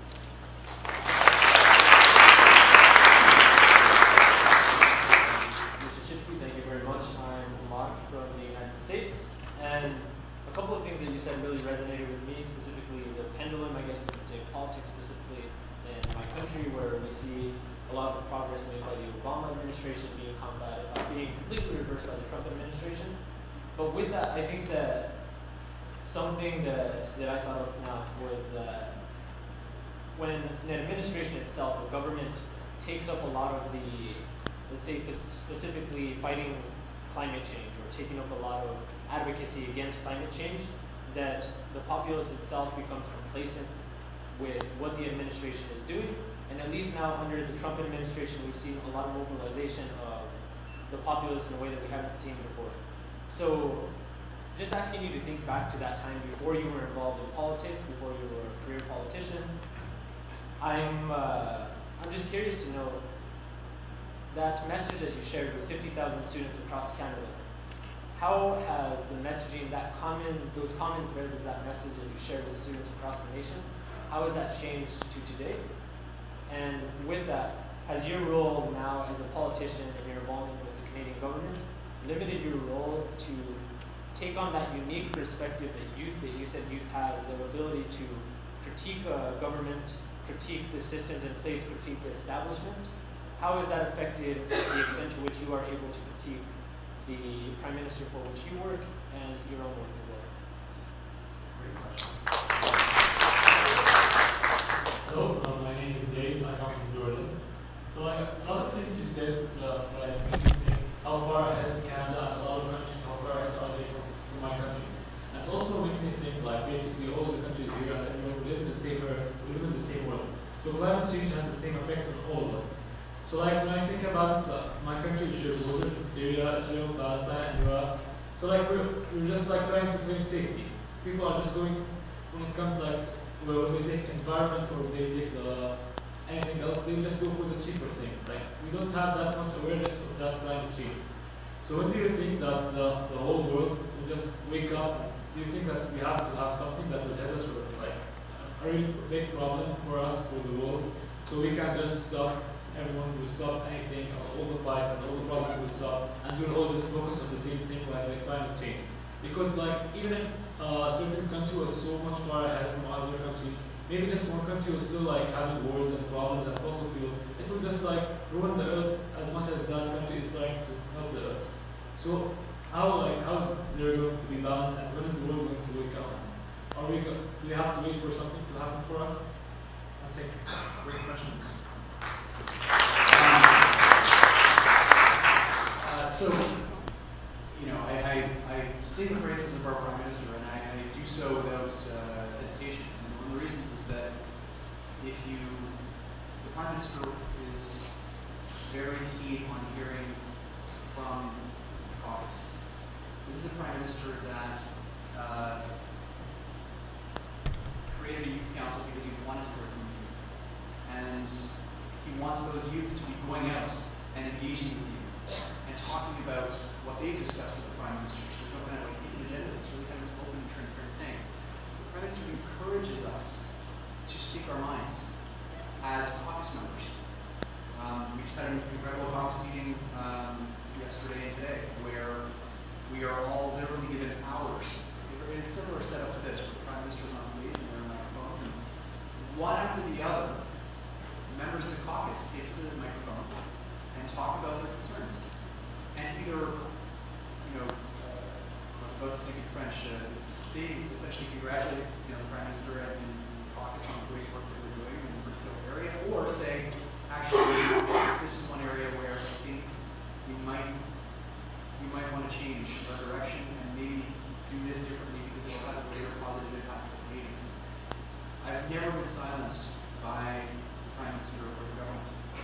Speaker 15: Mister Chipke, thank you very much. I'm Mark from the United States. And a couple of things that you said really resonated with me, specifically the pendulum, I guess we could say politics specifically in my country, where we see a lot of the progress made by the Obama administration being combated, uh, being completely reversed by the Trump administration. But with that, I think that something that, that I thought of now was that when an administration itself, a government, takes up a lot of the, let's say specifically fighting climate change or taking up a lot of advocacy against climate change, that the populace itself becomes complacent with what the administration is doing. And at least now under the Trump administration, we've seen a lot of mobilization of the populace in a way that we haven't seen before. So just asking you to think back to that time before you were involved in politics, before you were a career politician. I'm, uh, I'm just curious to know that message that you shared with fifty thousand students across Canada. How has the messaging, that common, those common threads of that message that you shared with students across the nation, how has that changed to today? And with that, has your role now as a politician and your involvement with the Canadian government limited your role to take on that unique perspective that youth, that you said youth has, the ability to critique a government, critique the systems in place, critique the establishment? How has that affected the extent to which you are able to critique the Prime Minister for which you work and your own work as well?
Speaker 1: Great question.
Speaker 16: Hello, um, my name is Zaid. I come from Jordan. So like, a lot of things you said just like made me think how far ahead is Canada and a lot of countries, how far ahead are they from, from my country. And also made me think like basically all the countries here and everyone live in the same earth, we live in the same world. So climate change has the same effect on all of us. So like when I think about uh, my country, we share borders with Syria, Israel, Palestine, and Iraq. So like we're, we're just like trying to claim safety. People are just going, when it comes to like, well, when they take environment or when they take the, anything else, they just go for the cheaper thing. Like we don't have that much awareness of that climate change. So when do you think that the, the whole world will just wake up? Do you think that we have to have something that will help us, or like a really big problem for us, for the world, so we can just stop? Everyone will stop anything, all the fights and all the problems will stop, and we'll all just focus on the same thing, like the climate change. Because like even if uh, a certain country was so much far ahead from other countries, maybe just one country was still like having wars and problems and fossil fuels, it will just like ruin the earth as much as that country is trying to help the earth. So how like how is there going to be balance, and when is the world going to wake up? Are we go do we have to wait for something to happen for us? I think great questions.
Speaker 1: Uh, so, you know, I, I, I sing the praises of our Prime Minister, and I, I do so without uh, hesitation. And one of the reasons is that you, the Prime Minister is very keen on hearing from the caucus. This is a Prime Minister that uh, created a youth council because he wanted to hear from youth. And he wants those youth to be going out and engaging with youth and talking about what they've discussed with the Prime Minister. So there's no kind of like hidden agenda, it's really kind of an open and transparent thing. The Prime Minister encourages us to speak our minds as caucus members. Um, we just had an incredible caucus meeting um, yesterday and today where we are all literally given hours. It's a similar setup to this, where the Prime Minister is on stage and there are microphones, and one after the other, members of the caucus take to the microphone and talk about their concerns. And either, you know, uh, I was about to think in French, uh, they essentially congratulate, you know, the Prime Minister and the caucus on the great work that they're doing in a particular area, or say, actually, this is one area where I think we might, we might want to change our direction and maybe do this differently because it will have a greater positive impact for Canadians. I've never been silenced by the Prime Minister or the government.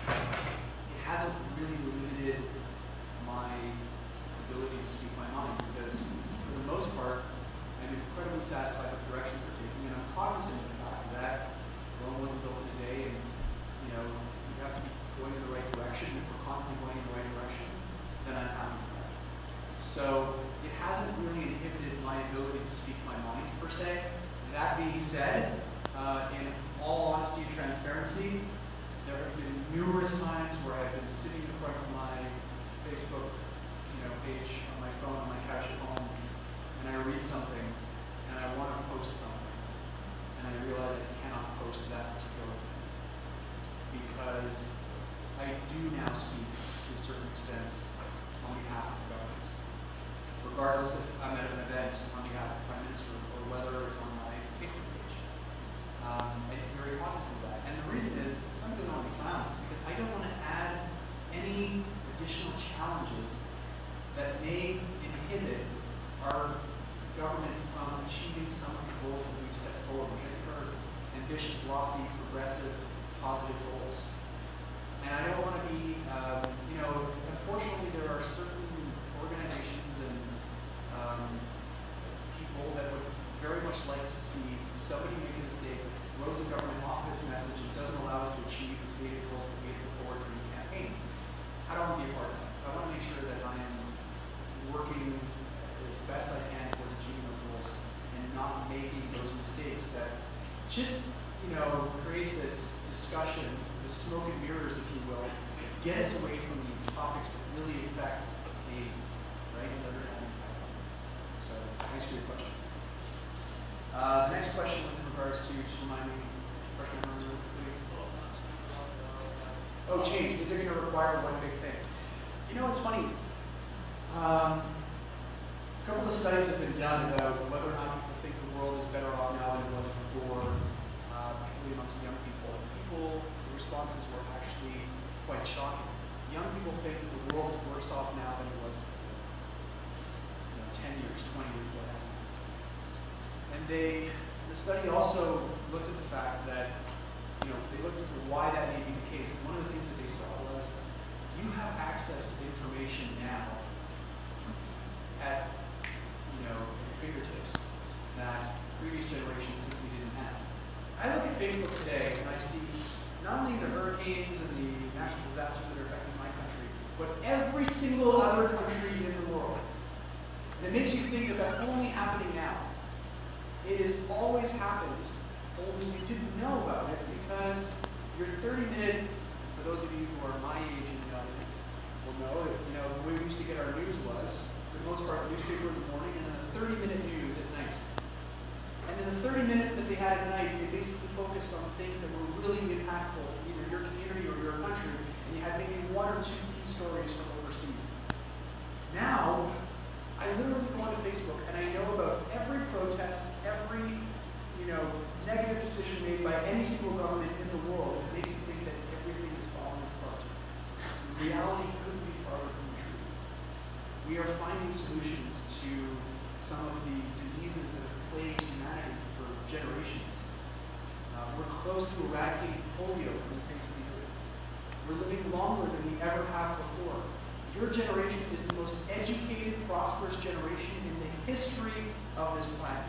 Speaker 1: It hasn't really limited my ability to speak my mind because, for the most part, I'm incredibly satisfied with the direction we're taking, and I'm cognizant of the fact that Rome wasn't built in a day, and you know, we have to be going in the right direction. If we're constantly going in the right direction, then I'm happy with that. So it hasn't really inhibited my ability to speak my mind per se. That being said, uh, in all honesty and transparency, there have been numerous times where I've been sitting in front of my Facebook, you know, page on my phone, on my couch at home, and I read something, and I want to post something, and I realize I cannot post that particular thing because I do now speak to a certain extent on behalf of the government, regardless if I'm at an event on behalf of the Prime Minister or whether it's on my Facebook page. Um, I need to be very cognizant of that. And the reason is, some of it doesn't want to be silenced because I don't want to add any additional challenges that may inhibit our government from achieving some of the goals that we've set forward, which I think are ambitious, lofty, progressive, positive goals. And I don't want to be, um, you know, unfortunately there are certain organizations and um, people that would very much like to see somebody make a mistake that throws the government off of its message and doesn't allow us to achieve the stated goals that we had put forward during the campaign. I don't want to be a part of that. I want to make sure that I am working as best I can towards achieving those goals and not making those mistakes that just, you know, create this discussion, the smoke and mirrors, if you will, get us away from the topics that really affect Canadians, right? And that are having impact on them. So, thanks for your question. Uh, the next question was in regards to, just remind me, freshman member really quickly. Oh, change. Is it going to require one big thing? You know, it's funny. Um, a couple of studies have been done about whether or not people think the world is better off now than it was before, uh, particularly amongst young people. People, the responses were actually quite shocking. Young people think that the world is worse off now than it was before. You know, ten years, twenty years, whatever. And they, the study also looked at the fact that, you know, they looked into why that may be the case. And one of the things that they saw was, you have access to information now at, you know, your fingertips that previous generations simply didn't have. I look at Facebook today and I see not only the hurricanes and the natural disasters that are affecting my country, but every single other country in the world. And it makes you think that that's only happening now. It has always happened, only you didn't know about it because your thirty minute, for those of you who are my age in the audience, will know that, you know, the way we used to get our news was, for the most part, the newspaper in the morning and then the thirty minute news at night. And in the thirty minutes that they had at night, they basically focused on things that were really impactful for either your community or your country, and you had maybe one or two key stories from overseas. Now, I literally go onto Facebook and I know about every protest, every, you know, negative decision made by any single government in the world. It makes you think that everything is falling apart. The reality couldn't be farther from the truth. We are finding solutions to some of the diseases that have plagued humanity for generations. Uh, Uh, we're close to eradicating polio from the face of the earth. We're living longer than we ever have before. Your generation is the most educated, prosperous generation in the history of this planet.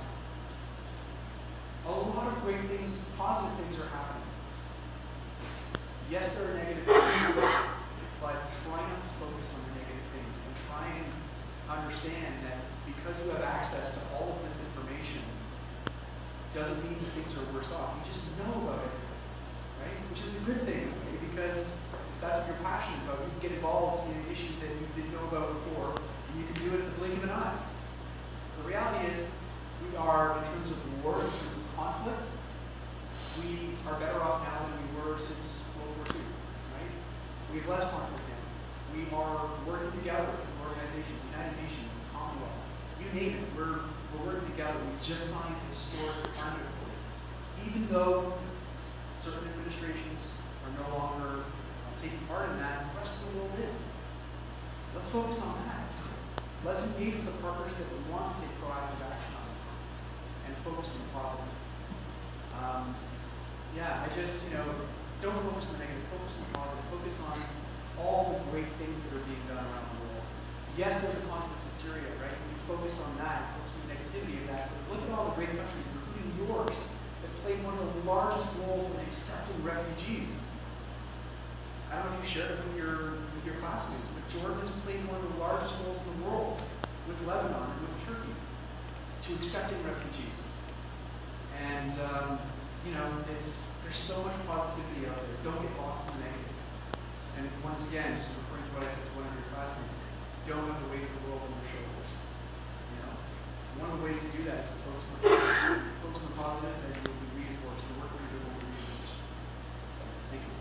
Speaker 1: A lot of great things, positive things are happening. Yes, there are negative things, but try not to focus on the negative things and try and understand that because you have access to all of this information doesn't mean that things are worse off. You just know about it, right? Which is a good thing, right? Because if that's what you're passionate about, you can get involved in issues that you didn't know about before, and you can do it at the blink of an eye. The reality is, we are, in terms of wars, in terms of conflict, we are better off now than we were since World War Two, right? We have less conflict now. We are working together through organizations, United Nations, the Commonwealth, you name it, we're, we're working together. We just signed a historic climate accord. Even though certain administrations are no longer uh, taking part in that, the rest of the world is. Let's focus on that. Let's engage with the partners that we want to take proactive action on this and focus on the positive. Um, yeah, I just, you know, don't focus on the negative, focus on the positive, focus on all the great things that are being done around the world. Yes, there's a conflict in Syria, right? We focus on that, focus on the negativity of that, but look at all the great countries, including yours, that played one of the largest roles in accepting refugees. I don't know if you shared it with your, with your classmates, but Jordan has played one of the largest roles in the world with Lebanon and with Turkey to accepting refugees. And, um, you know, it's, there's so much positivity out there. Don't get lost in the negative. And once again, just referring to what I said to one of your classmates, don't have the weight of the world on your shoulders. You know? One of the ways to do that is to focus on the positive, focus on the positive, and you'll be reinforced. The work that you're doing will be reinforced. So, thank you.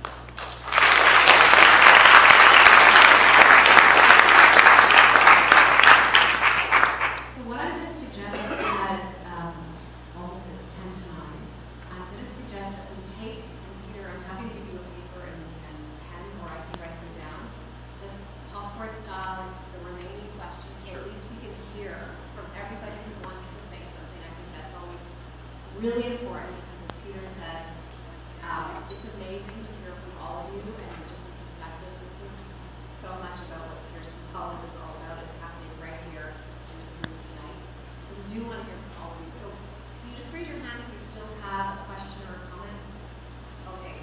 Speaker 2: So what I'm going to suggest as, um, well, it's ten to nine, I'm going to suggest that we take, and Peter, I'm happy to give you a paper and, and pen, or I can write them down, just popcorn style, the remaining questions, so at least we can hear from everybody who wants to say something. I think that's always really important, because as Peter said, um, it's amazing to hear from all of you and your different perspectives. This is so much about what Pearson College is all about. It's happening right here in this room tonight. So we do want to hear from all of you. So can you just raise your hand if you still have a question or a comment? Okay.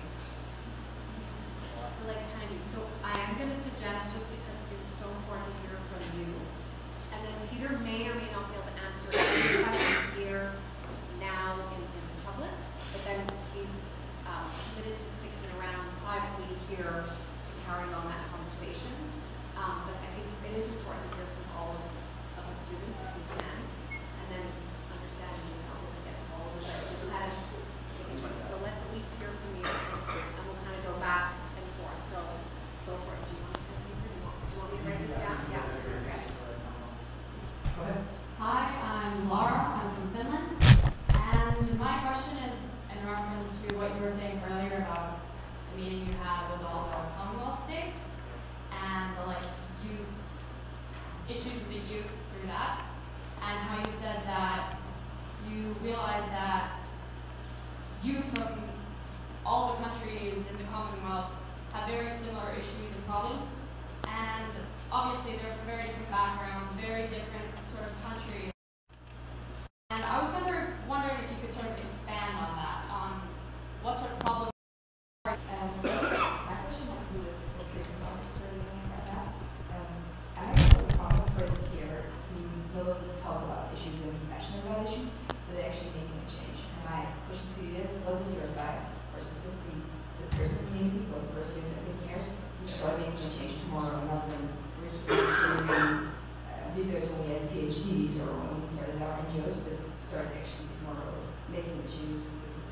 Speaker 2: So like ten of you. So I am going to suggest, just because it is so important to hear from you, and then Peter may or may not be able to answer any question here now in, in public, but then he's um, committed to sticking around privately here to carry on that conversation. Um, but I think it is important to hear from all of, of the students if we can, and then understanding, you know, we'll get to all of it, but just kind of take a choice. So let's at least hear from you, and we'll kind of go back and forth. So go for it. Do you want to do you want, do you want me to write this down? Yeah. Okay.
Speaker 1: Go ahead.
Speaker 17: Hi, I'm Laura. I'm from Finland. And my question is in reference to what you were saying earlier about the meeting you had with all the Commonwealth states and the like youth issues with the youth through that, and how you said that you realized that youth from all the countries in the Commonwealth have very similar issues and problems, and obviously they're from very different backgrounds, very different sort of countries. And I was wonder, wondering if you could sort of expand on that, on what sort of problems.
Speaker 18: Um, my question has to do with the Pearson College sort of meaning right now. Um, I have some promise for this year to not only talk about issues and be passionate about issues, but actually making a change. And my question to you is, what is your advice for specifically the Pearson community, both first years and second years, to start making a change tomorrow, rather than returning leaders when we had PhDs or when we started our N G Os, but start actually tomorrow making the changes.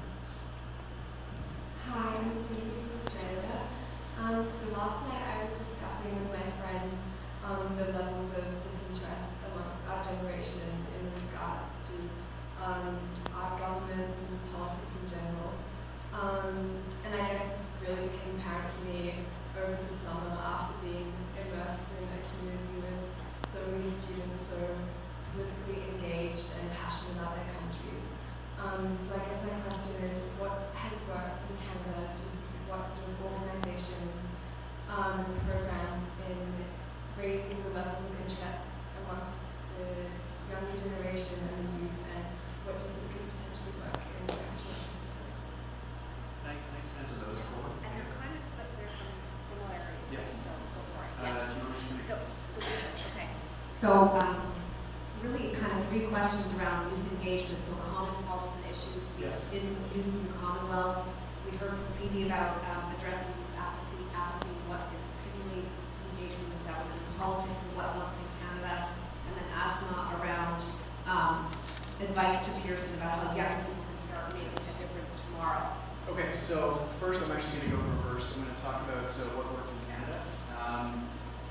Speaker 19: Hi, I'm Phoebe from Australia. Um, so last night I was discussing with my friends um, the levels of disinterest amongst our generation in regards to um, our governments and politics in general. Um, and I guess this really became apparent for me over the summer after being immersed in a community with so many students so politically engaged and passionate about their countries. Um, so I guess my
Speaker 13: on programs in raising the levels of interest amongst the younger generation and the youth, and what do you think could potentially work in the country?
Speaker 1: Can I, can I answer those four?
Speaker 2: And they're kind of, so there's some similarities.
Speaker 1: Yes.
Speaker 2: So go for it.
Speaker 1: Uh,
Speaker 2: Yeah.
Speaker 1: do you want me to-
Speaker 2: So, so just, okay. So, um, really kind of three questions around youth engagement. So common problems and issues
Speaker 1: Yes.
Speaker 2: in youth in the Commonwealth. We heard from Phoebe about um, addressing youth apathy, apathy, what particularly engagement with government and politics and what works in Canada. And then Asma around um, advice to Pearson about how young people can start making a difference tomorrow.
Speaker 1: Okay, so first I'm actually going to go in reverse. I'm going to talk about uh, what worked in Canada. Um,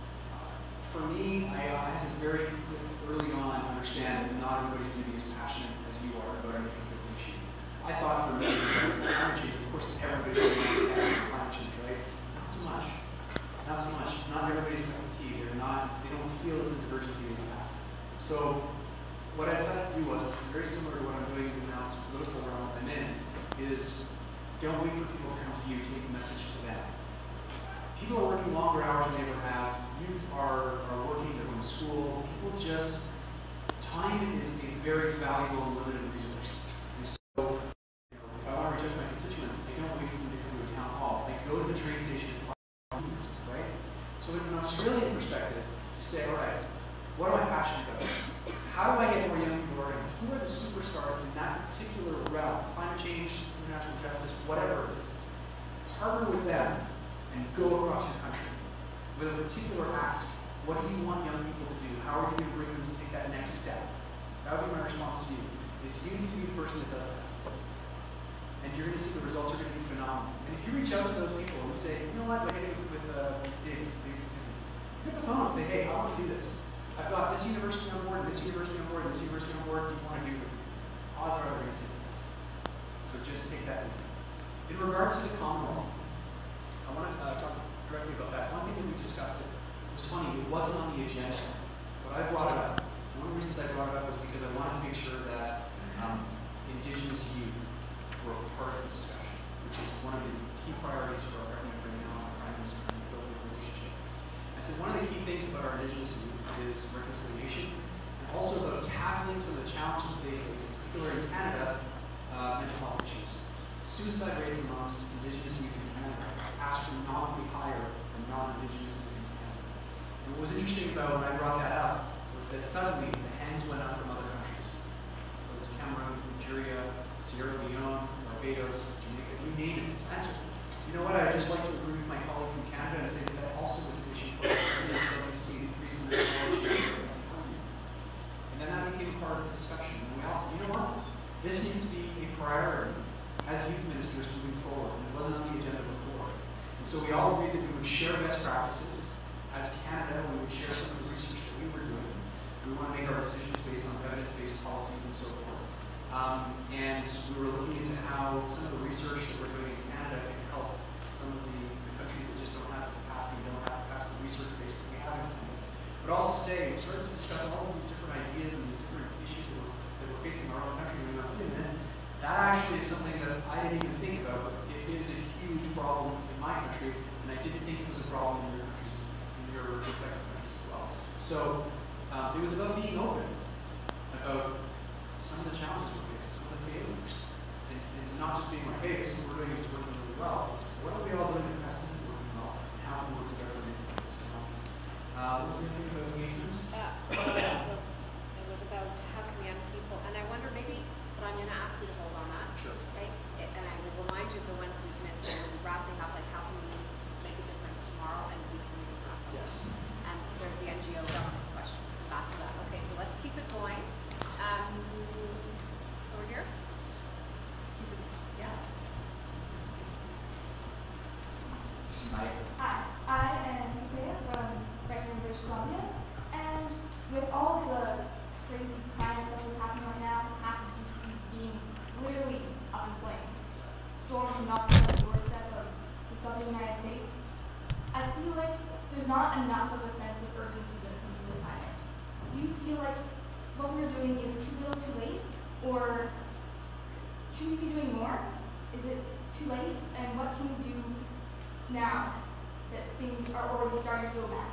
Speaker 1: for me, I, I had to very early on understand that not everybody's going to be as passionate as you are about any particular issue. I thought for me, climate change, of course, everybody's going to be passionate about climate change, right? Not so much. Not so much. It's not everybody's cup of tea. They're not, they don't feel this sense of urgency that you have. So what I decided to do was, which is very similar to what I'm doing now in this political realm I'm in, is don't wait for people to come to you, take the message to them. People are working longer hours than they ever have. Youth are, are working, they're going to school. People just, time is a very valuable and limited resource. And so, you know, if I want to reach out to my constituents, I don't wait for them to come to a town hall. I go to the train station and find movement, right? So in an Australian perspective, you say, all right, what am I passionate about? How do I get more young people organized? Who are the superstars in that particular realm? Climate change, international justice, whatever it is. Partner with them and go across your country with a particular ask. What do you want young people to do? How are you going to bring them to take that next step? That would be my response to you, is you need to be the person that does that. And you're going to see the results are going to be phenomenal. And if you reach out to those people and you say, you know what, like I did with uh, David, David Stephen, pick up the phone and say, hey, I want to do this. I've got this university on board, this university on board, this university on board, what do you want to do with me? Odds are they're going to say yes. So just take that lead. In regards to the Commonwealth, I want to uh, talk directly about that. One thing that we discussed that was funny, it wasn't on the agenda, but I brought it up. One of the reasons I brought it up was because I wanted to make sure that um, Indigenous youth were a part of the discussion, which is one of the key priorities for our government right now, our Prime Minister, and building a relationship. I said one of the key things about our Indigenous youth is reconciliation, and also about tackling some of the challenges that they face, in particular in Canada, uh, mental health issues. Suicide rates amongst Indigenous youth in Canada are astronomically higher than non-Indigenous youth in Canada. And what was interesting about when I brought that up was that suddenly the hands went up from other countries. Whether it was Cameroon, Nigeria, Sierra Leone, Barbados, Jamaica, you name it, it's answered. You know what, I'd just like to agree with my colleague from Canada and say that that also was an issue for us. We're starting to see an increase in mental health issues. And then that became part of the discussion. And we all said, you know what, this needs to be a priority as youth ministers moving forward, and it wasn't on the agenda before. And so we all agreed that we would share best practices. As Canada, we would share some of the research that we were doing. We want to make our decisions based on evidence-based policies and so forth. Um, and we were looking into how some of the research that we're doing in Canada can help some of the, the countries that just don't have the capacity, don't have perhaps the research base that we have in Canada. But all to say, we started to discuss all of these different ideas and these different issues that we're, that we're facing in our own country. And we went, wait a minute, that actually is something that I didn't even think about, but it is a huge problem in my country, and I didn't think it was a problem in your countries, in your respective countries as well. So um, it was about being open about some of the challenges we're facing, some of the failures, and, and not just being like, hey, this is what we're doing, it's working really well. It's what are we all doing that perhaps isn't working well, and how can we work together against some of those challenges. Uh, what was the other thing about engagement?
Speaker 2: Uh, it was about how can young people, and I wonder maybe, but I'm going to ask you to hold on that.
Speaker 1: Sure.
Speaker 2: Right? And I will remind you of the ones we've missed, and we'll be wrapping up, like how can we make a difference tomorrow, and we can really wrap up.
Speaker 1: Yes.
Speaker 2: And there's the N G O government question. Back to that. Okay, so let's keep it going. Um, over here. Let's keep it, yeah.
Speaker 1: Hi.
Speaker 20: Hi, I am Isaiah from Franklin, British Columbia, and with all the crazy climate stuff that's happening right now, half of B C being literally up in flames, storms knocking on the doorstep of the southern United States, I feel like there's not enough of a sense of urgency when it comes to the climate. Do you feel like what we're doing is too little too late, or should we be doing more? Is it too late, and what can we do now that things are already starting to go back?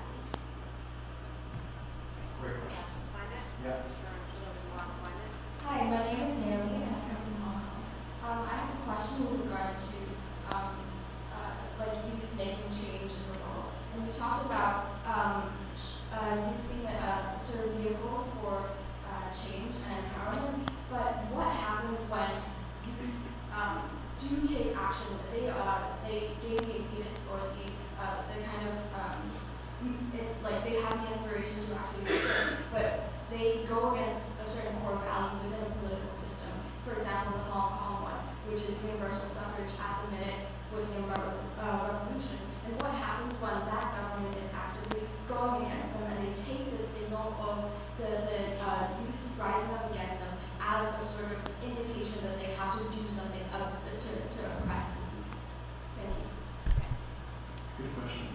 Speaker 1: Great question. Yeah.
Speaker 18: Hi, my name is Naomi and I come from Hong Kong. Um, I have a question with regards to um, uh, like youth making change in the world. And we talked about um, uh, youth being a, a sort of vehicle for uh, change and empowerment. But what happens when youth um, do take action? They uh, they gain the impetus or the uh, the kind of um, it, like they have the inspiration to actually do it, but they go against a certain core value within a political system. For example, the Hong Kong one, which is universal suffrage at the minute with the umbrella uh, revolution. And what happens when that government is actively going against them and they take the signal of the, the uh, youth rising up against them as a sort of indication that they have to do something uh, to, to oppress them? Thank you.
Speaker 1: Good question.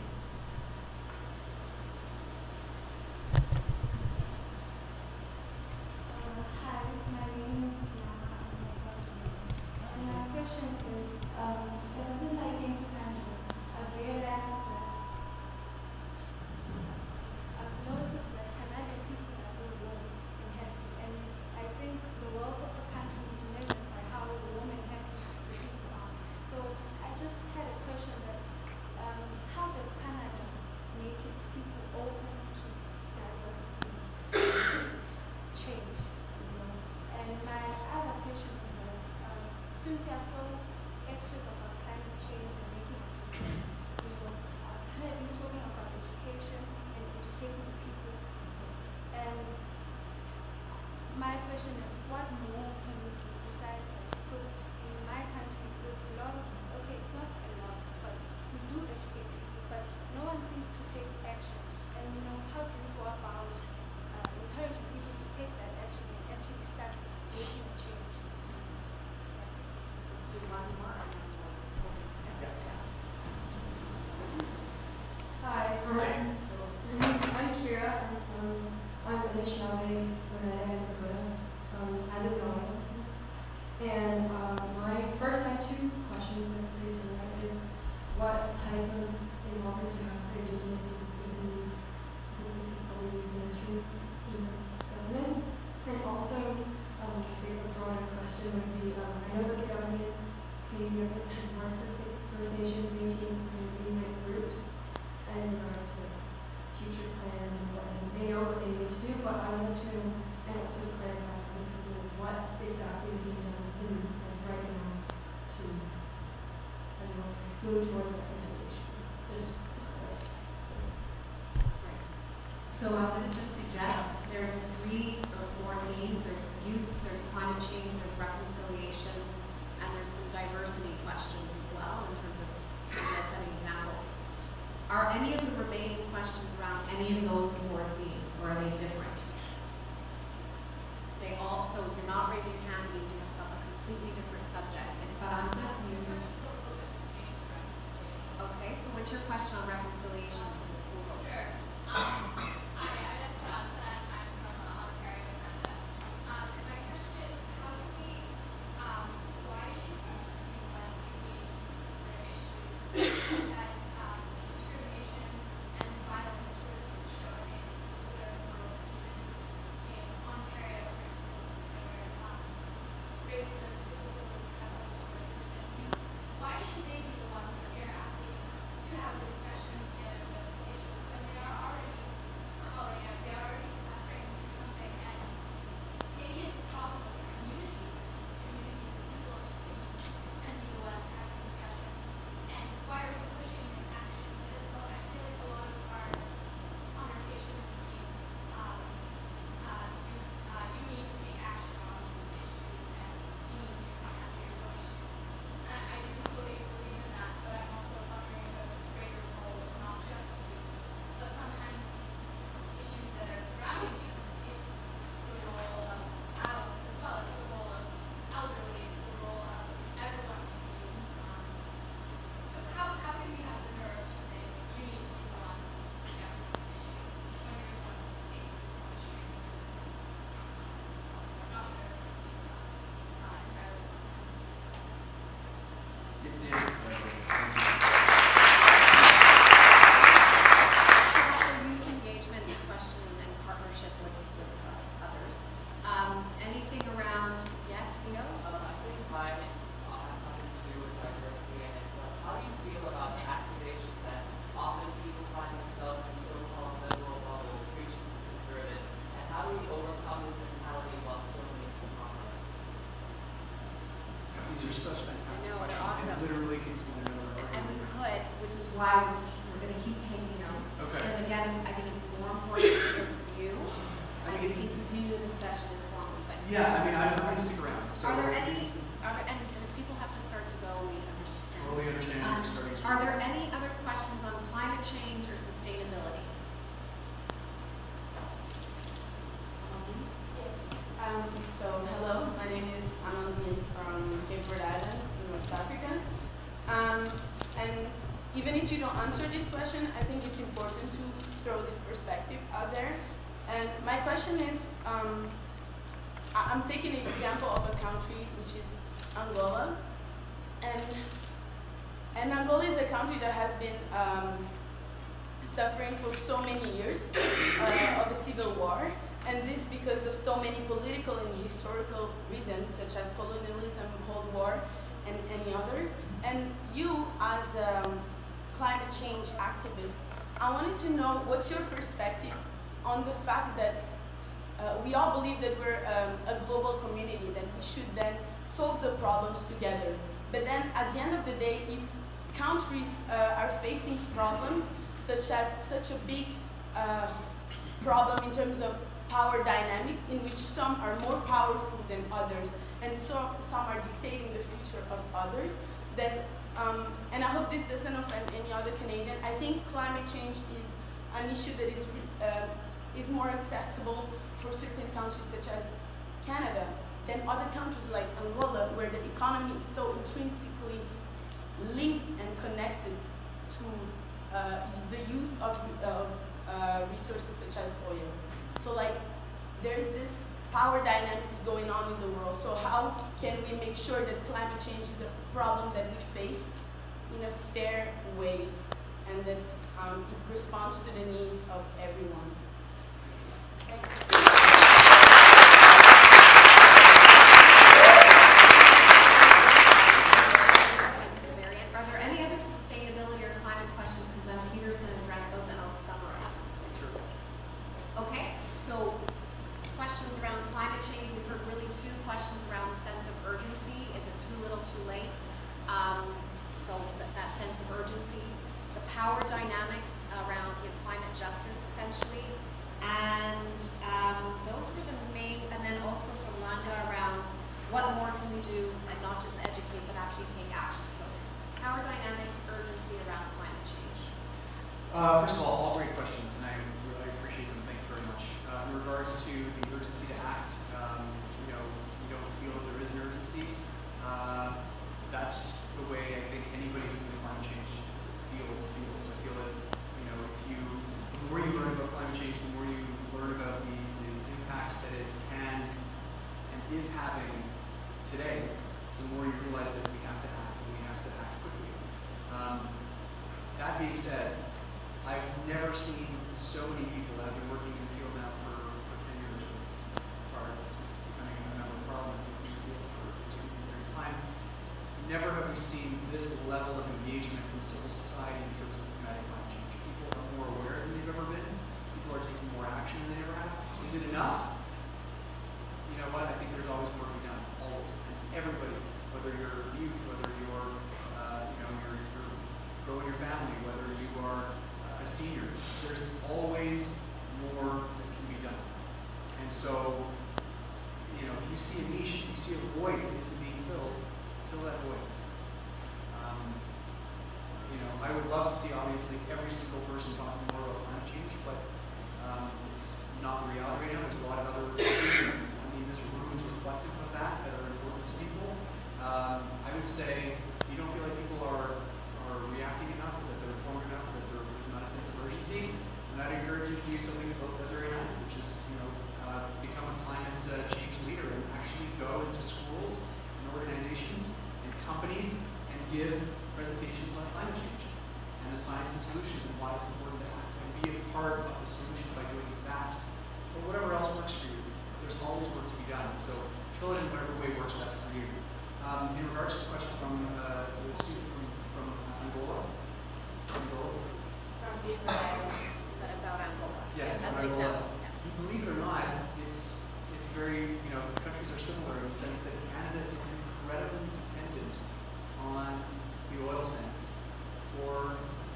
Speaker 20: Hi, my name is Yana, and my question is, um, ever since I came to Canada, I've realized that I've noticed that Canadian people are so warm and happy, and I think the wealth of the country is measured by how warm and happy the people are. So I just had a question that, um, how does Canada make its people open to diversity? Just change. And my other question is that um, since you are so active about climate change and making a difference, you know, I've heard you talking about education and educating people. And my question is, what more can we do besides that? Because in my country, there's a lot of, okay, it's not a lot, but we do educate people, but no one seems to take action. And, you know, how do you go about uh, encouraging people to take that action and actually start making a change?
Speaker 2: Do one more and then we'll
Speaker 21: Hi, I'm, I'm Kira. I'm from I'm Anishinaabe, Oneida, Dakota, from Adelaide. And uh, my first, I have two questions that are pretty similar. Is what type of involvement do you have for Indigenous youth within the ministry in government? And also, um, a broader question would be, um, I know that the government maybe has worked with First Nations, Métis, and Inuit groups in regards to future plans and what they know what they need to do, but I want to know and also clarify for people what exactly is being done in, like, right now to, I don't know, move towards reconciliation. Just to clarify.
Speaker 2: So I'm going to just suggest there's three or four themes. There's youth, there's climate change, there's reconciliation, and there's some diversity questions as well in terms of, as an example. Are any of the remaining questions around any of those four themes, or are they different? They all, so you're not raising your hand means you have some a completely different subject. Esperanza, can you? Okay, so what's your question on reconciliation for the pools? which is why we're, t we're going to keep taking them.
Speaker 1: Okay.
Speaker 2: Because again, it's, I think it's more important for you. I mean, we can continue the discussion informally, but.
Speaker 1: Yeah, I mean, I'm going to stick around. So
Speaker 2: Are there any, are there, and, and if people have to start to go, we understand.
Speaker 1: Totally understand
Speaker 2: Um,
Speaker 1: you're starting to.
Speaker 2: Are there any other questions on climate change or sustainability?
Speaker 3: Yes. Um, so, hello, my name is Amandine from Cape Verde Islands in West Africa. Um, and even if you don't answer this question, I think it's important to throw this perspective out there. And my question is, um, I- I'm taking an example of a country which is Angola. And, and Angola is a country that has been um, suffering for so many years uh, of a civil war. And this because of so many political and historical reasons, such as colonialism, Cold War, and any others. And you, as um, climate change activists, I wanted to know what's your perspective on the fact that uh, we all believe that we're um, a global community, that we should then solve the problems together. But then at the end of the day, if countries uh, are facing problems, such as such a big uh, problem in terms of power dynamics, in which some are more powerful than others, and so some are dictating the future of others, then, um, and I hope this doesn't offend any other Canadian, I think climate change is an issue that is, uh, is more accessible for certain countries such as Canada than other countries like Angola, where the economy is so intrinsically linked and connected to uh, the use of uh, uh, resources such as oil. So like, there's this power dynamics going on in the world. So how can we make sure that climate change is a problem that we face in a fair way, and that um, it responds to the needs of everyone? Thank you.
Speaker 2: Are there any other sustainability or climate questions? Because then Peter's going to address those and I'll summarize them.
Speaker 1: Sure.
Speaker 2: Okay, so questions around climate change. We've heard really two questions around the sense of urgency. Is it too little, too late? Um, so that, that sense of urgency. The power dynamics around you know, climate justice, essentially. And um, those were the main, and then also from Langa around what more can we do and not just educate, but actually take action. So power dynamics, urgency around climate change.
Speaker 1: Uh, first of all, all great questions, and I really appreciate them. Thank you very much. Uh, in regards to the urgency to act, um, you know, we don't feel that there is an urgency. Uh, that's the way I think anybody who's in climate change feels. Feels. I feel that you know, if you, the more you learn about climate change, the more you learn about the, the impacts that it can and is having today, the more you realize that we have to act, and we have to act quickly. Um, that being said, I've never seen so many people that have been working in the field now for, for ten years, or becoming a member of parliament in the field for a certain period of time. Never have we seen this level of engagement from civil society in terms of combating climate change. People are more aware than they've ever been. People are taking more action than they ever have. Is it enough? You know what? I think there's always more to be done. Always. And everybody, whether you're youth, whether you're, uh, you know, you're, you're growing your family, whether you are a senior, there's always more that can be done. And so, you know, if you see a niche, if you see a void that isn't being filled, fill that void. Um, you know, I would love to see, obviously, every single person talking more about climate change, but um, it's not the reality right now. There's a lot of other issues. I mean, this room is reflective of that, that are important to people. Um, I would say, you don't feel like people are, are reacting enough, or that they're informed enough, or that there, there's not a sense of urgency, and I'd encourage you to do something about Desiree United, which is, you know, uh, become a climate uh, change leader and actually go into schools and organizations and companies and give presentations on climate change and the science and solutions and why it's important to act, and be a part of the solution by doing that or whatever else works for you. There's always work to be done, so fill it in whatever way works best for you. Um, in regards to the question from uh, the student from, from Angola, Angola.
Speaker 2: From but about Angola.
Speaker 1: Yes,
Speaker 2: as an
Speaker 1: Angola.
Speaker 2: example.
Speaker 1: You believe it or not, it's it's very, you know, the countries are similar in the sense that Canada is incredibly dependent on the oil sands for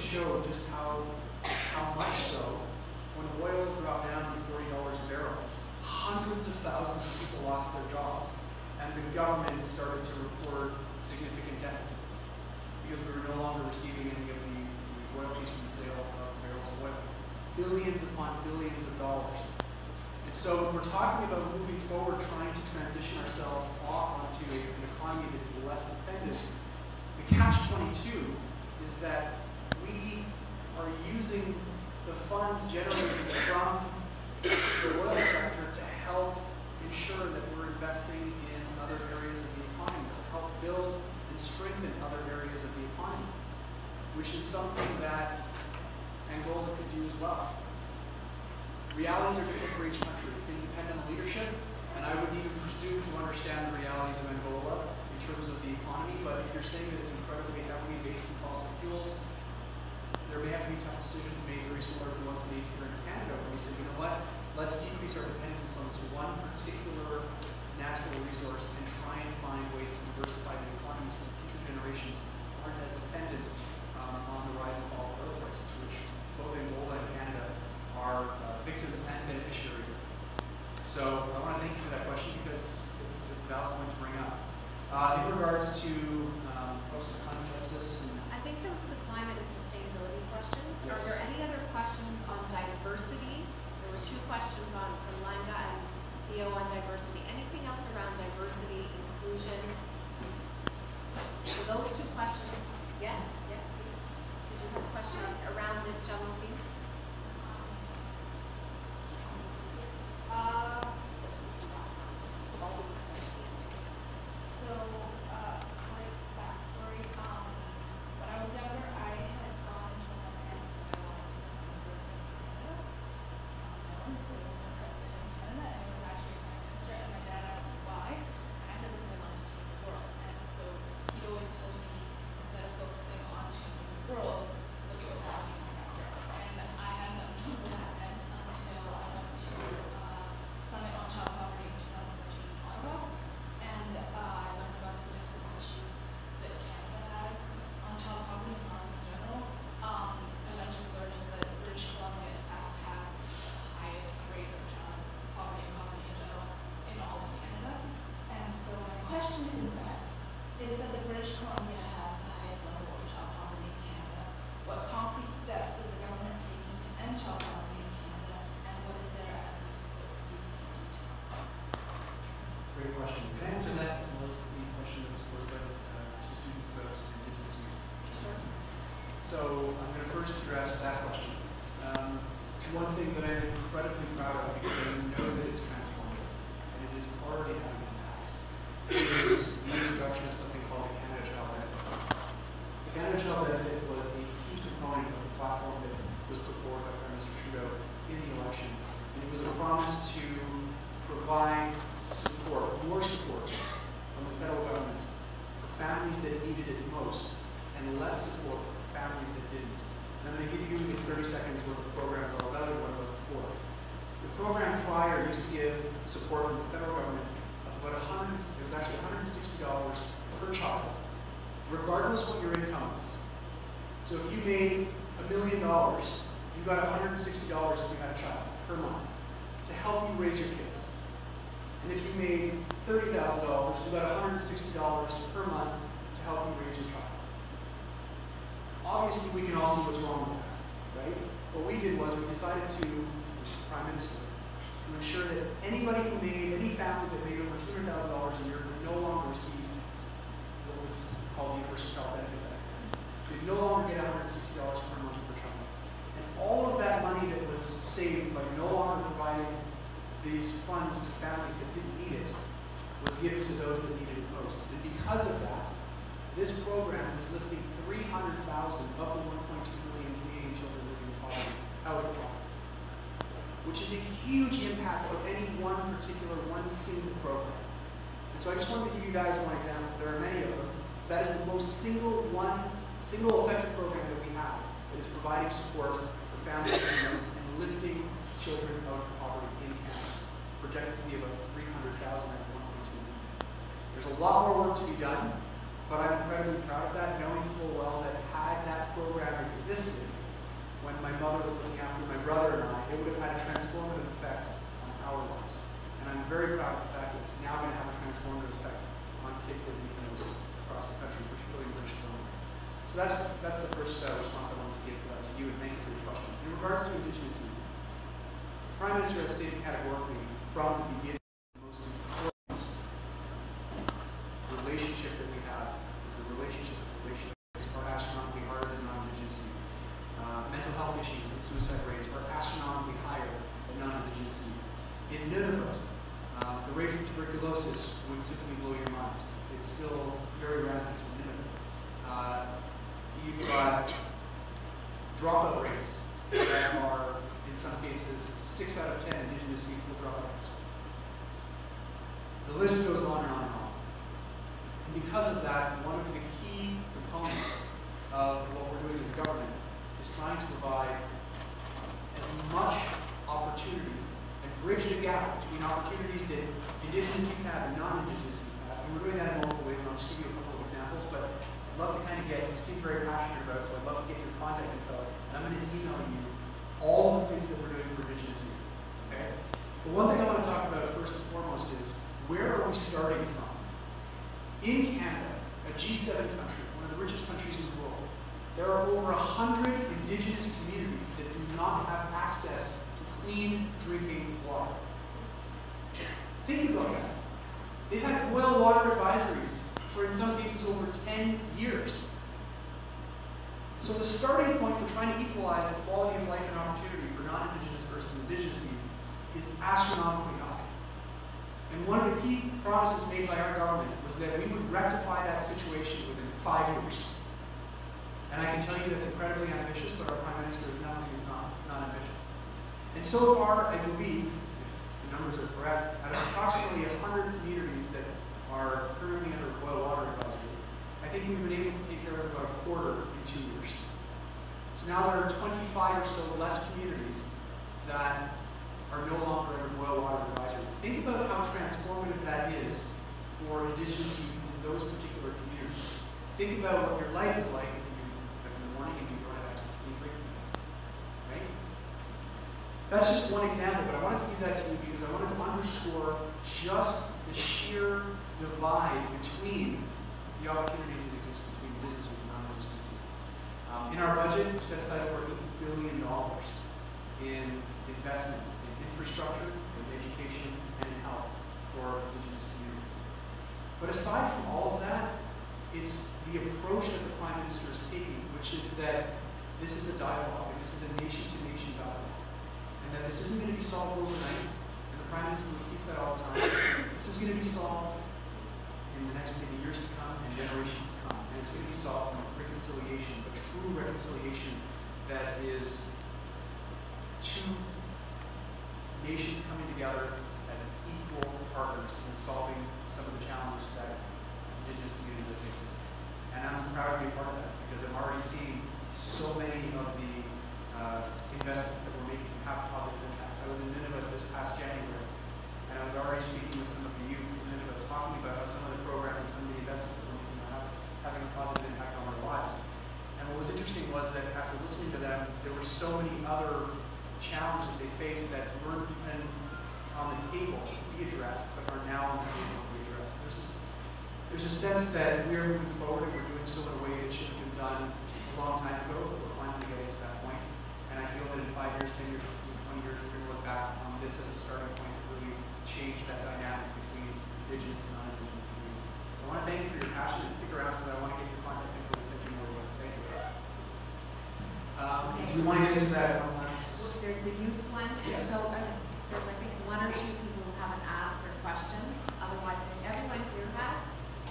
Speaker 1: show just how, how much so, when oil dropped down to forty dollars a barrel, hundreds of thousands of people lost their jobs, and the government started to report significant deficits because we were no longer receiving any of the, the royalties from the sale of barrels of oil. Billions upon billions of dollars. And so when we're talking about moving forward, trying to transition ourselves off onto a, an economy that is less dependent, the catch twenty-two is that we are using the funds generated from the oil sector to help ensure that we're investing in other areas of the economy, to help build and strengthen other areas of the economy, which is something that Angola could do as well. Realities are different for each country. It's going to depend on the leadership, and I would even presume to understand the realities of Angola in terms of the economy, but if you're saying that it's incredibly heavily based in fossil fuels, there may have to be tough decisions made very similar to the ones made here in Canada, where we say, you know what, let's decrease our dependence on this one particular natural resource and try and find ways to diversify the economy so that future generations aren't as dependent um, on the rise and fall of oil prices, which both Angola and Canada are uh, victims and beneficiaries of. So I want to thank you for that question because it's, it's a valid point to bring up. Uh, in regards to um, post-climate justice, and
Speaker 2: I think those are the climate and sustainability questions.
Speaker 1: Yes.
Speaker 2: Are there any other questions on diversity? There were two questions on from Langa and Theo on diversity. Anything else around diversity, inclusion? So those two questions. Yes, yes, please. Did you have a question around this general theme?
Speaker 20: Uh, so, uh, slight backstory. Um, when I was younger, I had gone to my parents and I wanted to become a president in Canada. Um, I wanted to become a president in Canada, and it was actually a prime minister. And my dad asked me why, and I said because I wanted to change the world. And so he'd always told me, instead of focusing on changing the world, look at what's happening in my backyard. And I hadn't understood what that meant until I went to Summit on Child Poverty in two thousand fourteen in Ottawa, and uh, I learned about the different issues that Canada has on child poverty and poverty in general. Um, eventually learning that British Columbia in fact has the highest rate of child poverty and poverty in general in all of Canada. And so my question is that it is said that British Columbia has the highest level of child poverty in Canada. What concrete steps is the government taking to end child poverty in Canada, and what is there as a support we can do to help this?
Speaker 1: Great question. Can I answer that? Was the question that was posed by uh, two students about Indigenous youth?
Speaker 2: Sure.
Speaker 1: So I'm going to first address that question. Um, one thing that I'm incredibly proud of, because I know that it's transformative, and it is already having an impact, is the introduction of something called the Canada Child Benefit. The Canada Child Benefit was a key component of the platform that was put forward by Prime Minister Trudeau in the election, and it was a promise to provide support, more support from the federal government for families that needed it most, and less support for families that didn't. And I'm going to give you in thirty seconds what the program's all about and what it was before. The program prior used to give support from the federal government of about one hundred, it was actually one hundred sixty dollars per child, regardless what your income was. So if you made a million dollars, you got one hundred sixty dollars if you had a child per month to help you raise your kids. And if you made thirty thousand dollars, you got one hundred sixty dollars per month to help you raise your child. Obviously, we can all see what's wrong with that, right? What we did was we decided to, as Prime Minister, to ensure that anybody who made, any family that made over two hundred thousand dollars a year would no longer receive what was called the Universal Child Benefit back then. So you no longer get one hundred sixty dollars per month per child. And all of that money that was saved by no longer providing these funds to families that didn't need it was given to those that needed it most. And because of that, this program is lifting three hundred thousand of the one point two million Canadian children living in poverty out of poverty, which is a huge impact for any one particular, one single program. And so I just wanted to give you guys one example. There are many of them. That is the most single one, single effective program that we have that is providing support for families and lifting children out of poverty in Canada, projected to be about three hundred thousand at one point two million. There's a lot more work to be done. but I'm incredibly proud of that, knowing full well that had that program existed when my mother was looking after my brother and I, it would have had a transformative effect on our lives. And I'm very proud of the fact that it's now going to have a transformative effect on kids that we know across the country, particularly in British Columbia. So that's, that's the first uh, response I wanted to give uh, to you, and thank you for your question. In regards to Indigenous youth, the Prime Minister has stated categorically from the beginning the most important relationship that we have is the relationship to relationships are astronomically harder than non-Indigenous youth. Uh, mental health issues and suicide rates are astronomically higher than non-Indigenous youth. In Nunavut, uh, the rates of tuberculosis would simply blow your mind. It's still very rampant in Nunavut. Uh, you've got dropout rates that are, in some cases, six out of ten Indigenous youth will drop out of school. The list goes on and on and on. And because of that, one of the key components of what we're doing as a government is trying to provide as much opportunity and bridge the gap between opportunities that Indigenous youth have and non-Indigenous youth have. And we're doing that in multiple ways, and I'll just give you a couple of examples, but I'd love to kind of get, you seem very passionate about it, so I'd love to get your contact info, and I'm going to email you all the things that we're doing for Indigenous youth, okay? But one thing I want to talk about first and foremost is, where are we starting from? In Canada, a G seven country, one of the richest countries in the world, there are over a hundred Indigenous communities that do not have access to clean drinking water. Think about that. They've had boil water advisories for, in some cases, over ten years. So the starting point for trying to equalize the quality of life and opportunity for non-Indigenous versus Indigenous youth is astronomically high. And one of the key promises made by our government was that we would rectify that situation within five years. And I can tell you that's incredibly ambitious, but our Prime Minister is nothing is not, not ambitious. And so far, I believe, if the numbers are correct, out of approximately one hundred communities that are currently under boil water advisory, I think we've been able to take care of about a quarter in two years. So now there are twenty-five or so less communities that are no longer under boil water advisory. Think about how transformative that is for Indigenous youth in those particular communities. Think about what your life is like if you wake up in the morning and you don't have access to clean drinking water, right? That's just one example, but I wanted to give that to you because I wanted to underscore just the sheer divide between the opportunities that exist between Indigenous and non-Indigenous youth. Um, in our budget, we set aside over eight billion dollars in investments in infrastructure, in education, and in health for Indigenous communities. But aside from all of that, it's the approach that the Prime Minister is taking, which is that this is a dialogue, and this is a nation-to-nation dialogue, and that this isn't going to be solved overnight, and the Prime Minister repeats that all the time. This is going to be solved in the next maybe years to come and generations to come, and it's going to be solved in reconciliation, but true reconciliation that is two nations coming together as equal partners in solving some of the challenges that Indigenous communities are facing. And I'm proud to be a part of that because I'm already seeing so many of the uh, investments that we're making have positive impacts. I was in Nunavut this past January, and I was already speaking with some of the youth in Nunavut, talking about how some of the programs and some of the investments that we're making are having a positive impact on their lives. And what was interesting was that after listening to them, there were so many other challenges that they faced that weren't even on the table to be addressed, but are now on the table to be addressed. There's, this, there's a sense that we're moving forward and we're doing so in a way that should have been done a long time ago, but we're finally getting to that point. And I feel that in five years, ten years, fifteen, twenty years, we're going to look back on this as a starting point to really change that dynamic between Indigenous and non-Indigenous communities. So I want to thank you for your passion, and stick around because I want to get your contact info to send you more. Thank you. Um, do we want to get into that one last?
Speaker 2: There's the youth one, and
Speaker 1: Yes.
Speaker 2: so uh, there's I think one or two people who haven't asked their question. Otherwise, I think everyone here has.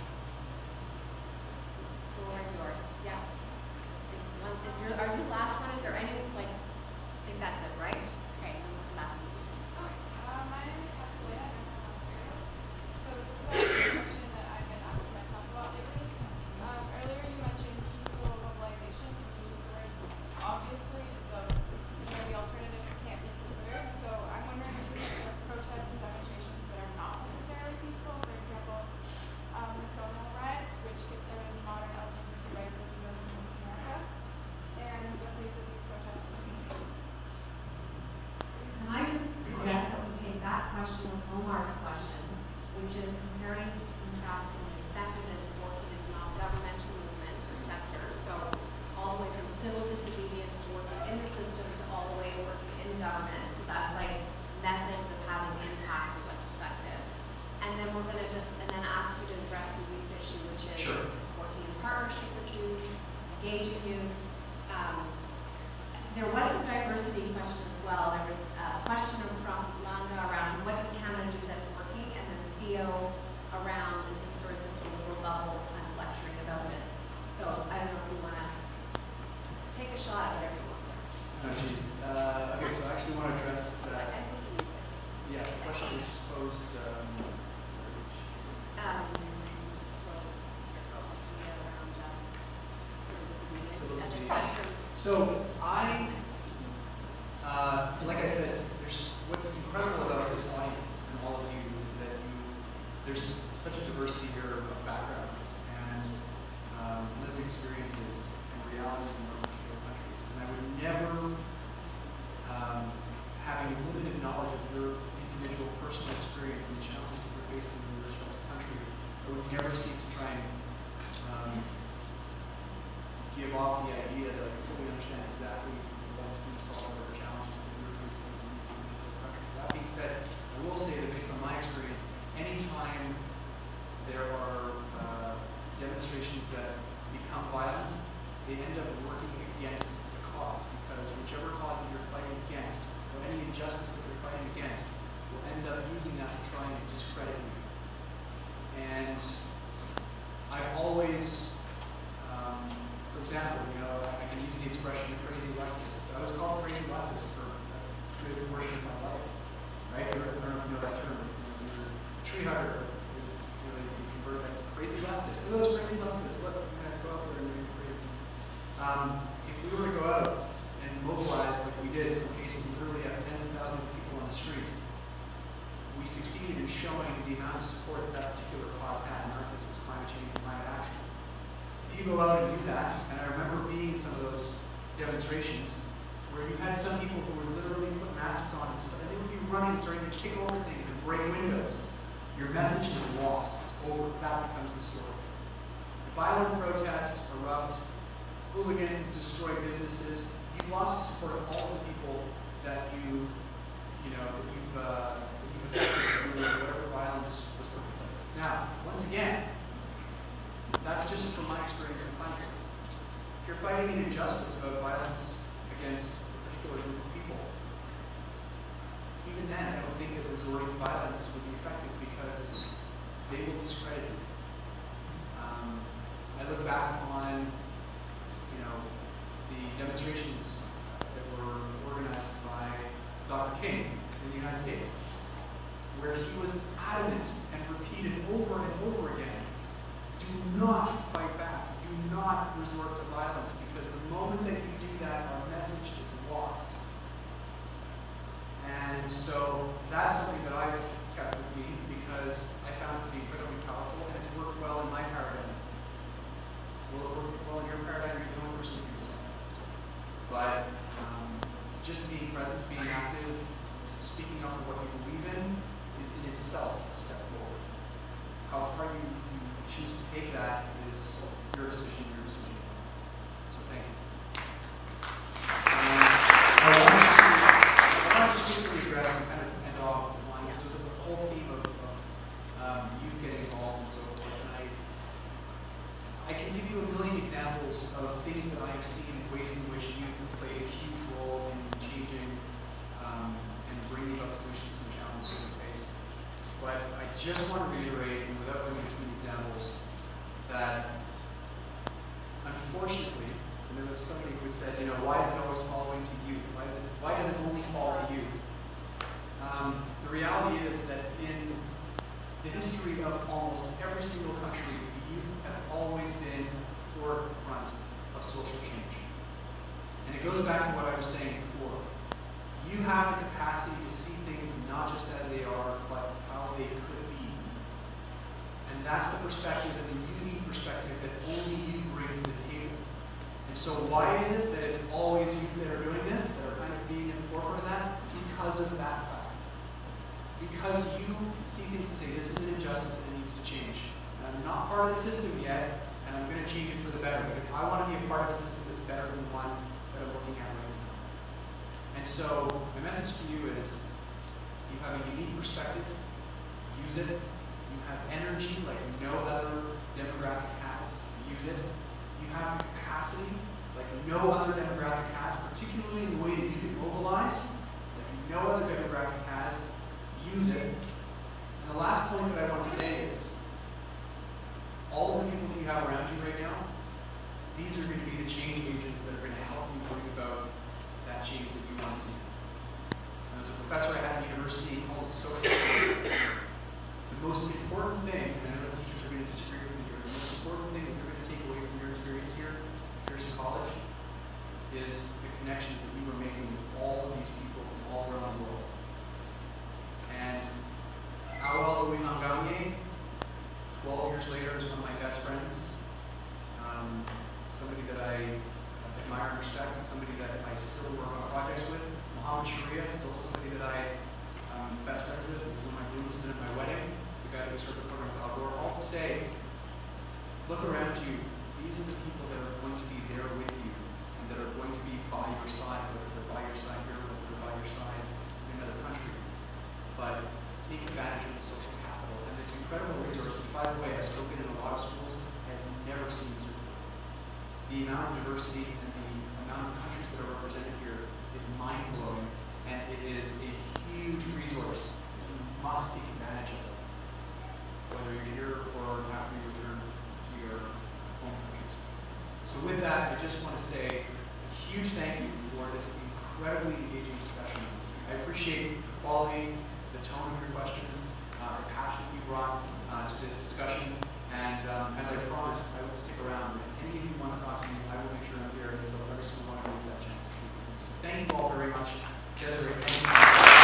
Speaker 2: The floor is yours. Yeah. If one, if you're, are you the last one? Is there any like? I think that's it, right? Okay, then we'll come back to you.
Speaker 20: Uh, my name is Haslia, and I'm from Ontario. So this is about a question that I've been asking myself about lately. Um, earlier you mentioned peaceful mobilization. You used the word obviously as though
Speaker 2: engaging youth. Um, there was the diversity question as well. There was a question from Langa around what does Canada do that's working, and then Theo around is this sort of just a little bubble kind of lecturing about this. So I don't know if you want to take a shot at whatever you want.
Speaker 1: Oh, jeez. Uh, okay, so I actually want to address that. Yeah, the question was just posed. Um,
Speaker 2: Um,
Speaker 1: civil disobedience. So I, uh, like I said, there's what's incredible about this audience and all of you is that you, there's such a diversity here of backgrounds and um, lived experiences and realities in your particular countries. And I would never, um, having limited knowledge of your individual personal experience and the challenges that you're facing in your respective country, I would never seek to try and um, give off the idea that I fully understand exactly what's going to solve whatever challenges that you're facing as an individual country. That being said, I will say that based on my experience, anytime there are uh, demonstrations that become violent, they end up working against the cause, because whichever cause that you're fighting against, or any injustice that you're fighting against, will end up using that to try and discredit you. And I've always, um, for example, you know, I can use the expression crazy leftists. I was called crazy leftist for a good portion of my life, right? I don't know if you know that term. It's a tree hugger. Is, you know, you convert that to crazy leftist. Look at those crazy leftists. Look, we're going to go out there and do crazy things. Um, if we were to go out and mobilize like we did in some cases, literally have tens of thousands of people on the street, we succeeded in showing the amount of support that that particular cause had. In our case, it was climate change and climate action. If you go out and do that, and I remember being in some of those demonstrations where you had some people who would literally put masks on and stuff, and they would be running and starting to kick over things and break windows. Your message is lost. It's over. That becomes the story. Violent protests erupt, hooligans destroy businesses. You've lost the support of all the people that you, you know, that you've, uh, that you've affected through whatever violence was put in place. Now, once again, that's just from my experience in the country. If you're fighting an injustice about violence against a particular group of people, even then, I don't think that resorting to violence would be effective because they will discredit you. Um, I look back on, you know, the demonstrations that were organized by Doctor King in the United States, where he was adamant and repeated over and over again, do not fight back, do not resort to violence, because the moment that you do that, our message is lost. And so that's something that I've kept with me because I found it to be incredibly powerful, and it's worked well in my paradigm. Will it work well in your paradigm? You're the only person who can decide. But um, just being present, being active, speaking up for what you believe in is in itself a step forward. How far you, you choose to take that is your decision, your decision. So thank you. Um, I want to, I want to just quickly address and kind of end off the line. This was a whole theme of, of um, youth getting involved and so forth. And I, I can give you a million examples of things that I have seen, ways in which youth have played a huge role in changing um, and bringing about solutions to the challenges that we face. But I just want to reiterate, and without going between examples, that unfortunately, and there was somebody who had said, you know, why is it always following to youth? Why, is it, why does it only fall to youth? Um, the reality is that in the history of almost every single country, the youth have always been forefront of social change. And it goes back to what I was saying before. You have the capacity to see things not just as they are, but how they could be. And that's the perspective and the unique perspective that only you bring to the table. And so why is it that it's always youth that are doing this, that are kind of being in the forefront of that? Because of that fact. Because you can see things and say, this is an injustice and it needs to change. And I'm not part of the system yet, and I'm going to change it for the better, because I want to be a part of a system that's better than the one that I'm looking at right now. And so my message to you is, you have a unique perspective, use it. You have energy like no other demographic has, use it. you have the capacity like no other demographic has, particularly in the way that you can mobilize, like no other demographic has. Use it. And the last point that I want to say is, all of the people that you have around you right now, these are going to be the change agents that are going to help you bring about that change that you want to see. And as a professor I had at university, he called it social change. The most important thing, and I know that teachers are going to disagree with me here, the most important thing that you're going to take away from your experience here at Pearson College is the connections that you were making with all of these people from all around the world. And Awal Ouinanganye, twelve years later, is one of my best friends. Um, somebody that I admire and respect, and somebody that I still work on projects with. Mohammed Sharia, still somebody that I am um, best friends with. He was one of my groomsmen at my wedding. He's the guy that we started the program with Al-Gore. All to say, look around you. These are the people that are going to be there with you, and that are going to be by your side, whether they're by your side here, whether they're by your side in another country. But take advantage of the social capital and this incredible resource, which, by the way, I've spoken in a lot of schools and have never seen this before. The amount of diversity and the amount of countries that are represented here is mind-blowing, and it is a huge resource that you must take advantage of, whether you're here or after you return to your home countries. So with that, I just want to say a huge thank you for this incredibly engaging discussion. I appreciate the quality, the tone of your questions, uh, the passion you brought uh, to this discussion, and um, as I promised, I will stick around. If any of you want to talk to me, I will make sure I'm here until every single one of you has that chance to speak with me. So thank you all very much. Desiree, thank you.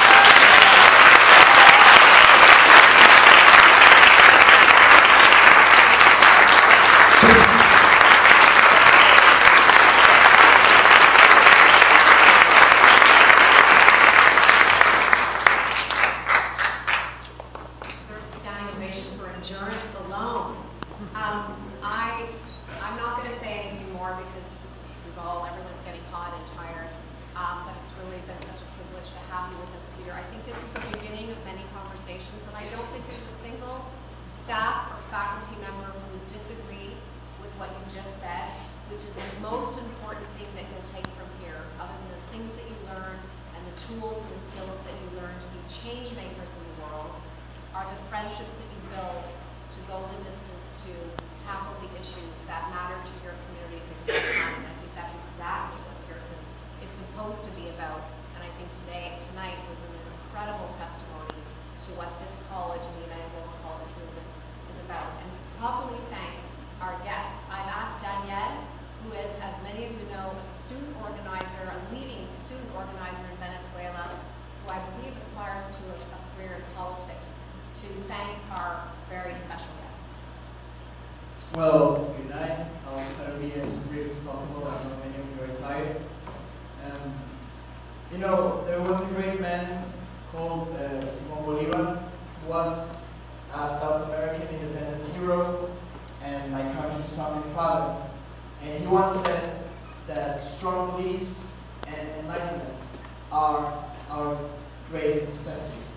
Speaker 5: Well, good night. I'll try to be as brief as possible. I know many of you are tired. Um, you know, there was a great man called uh, Simon Bolivar, who was a South American independence hero and my country's founding father. And he once said that strong beliefs and enlightenment are our greatest necessities.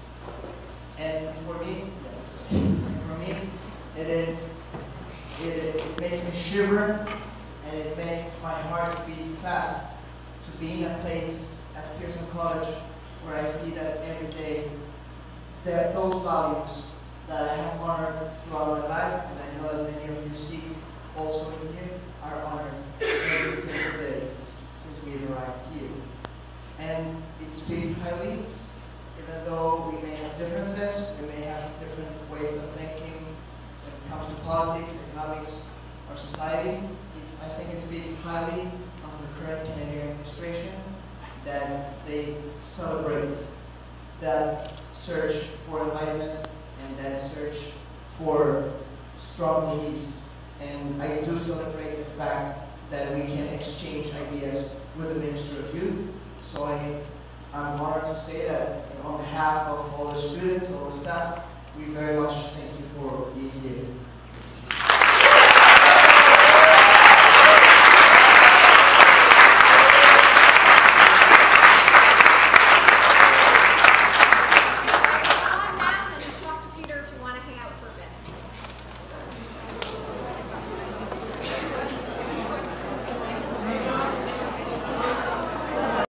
Speaker 5: And for me, for me, it is. It, it makes me shiver, and it makes my heart beat fast to be in a place as Pearson College where I see that every day that those values that I have honored throughout my life, and I know that many of you seek also in here, are honored every single day since we arrived here. And it speaks highly, even though we may have differences, we may have different ways of thinking when it comes to politics, economics, or society. It's, I think it speaks highly of the current Canadian administration that they celebrate that search for enlightenment and that search for strong beliefs. And I do celebrate the fact that we can exchange ideas with the Minister of Youth. So I, I'm honored to say that on behalf of all the students, all the staff, we very much thank you for being here.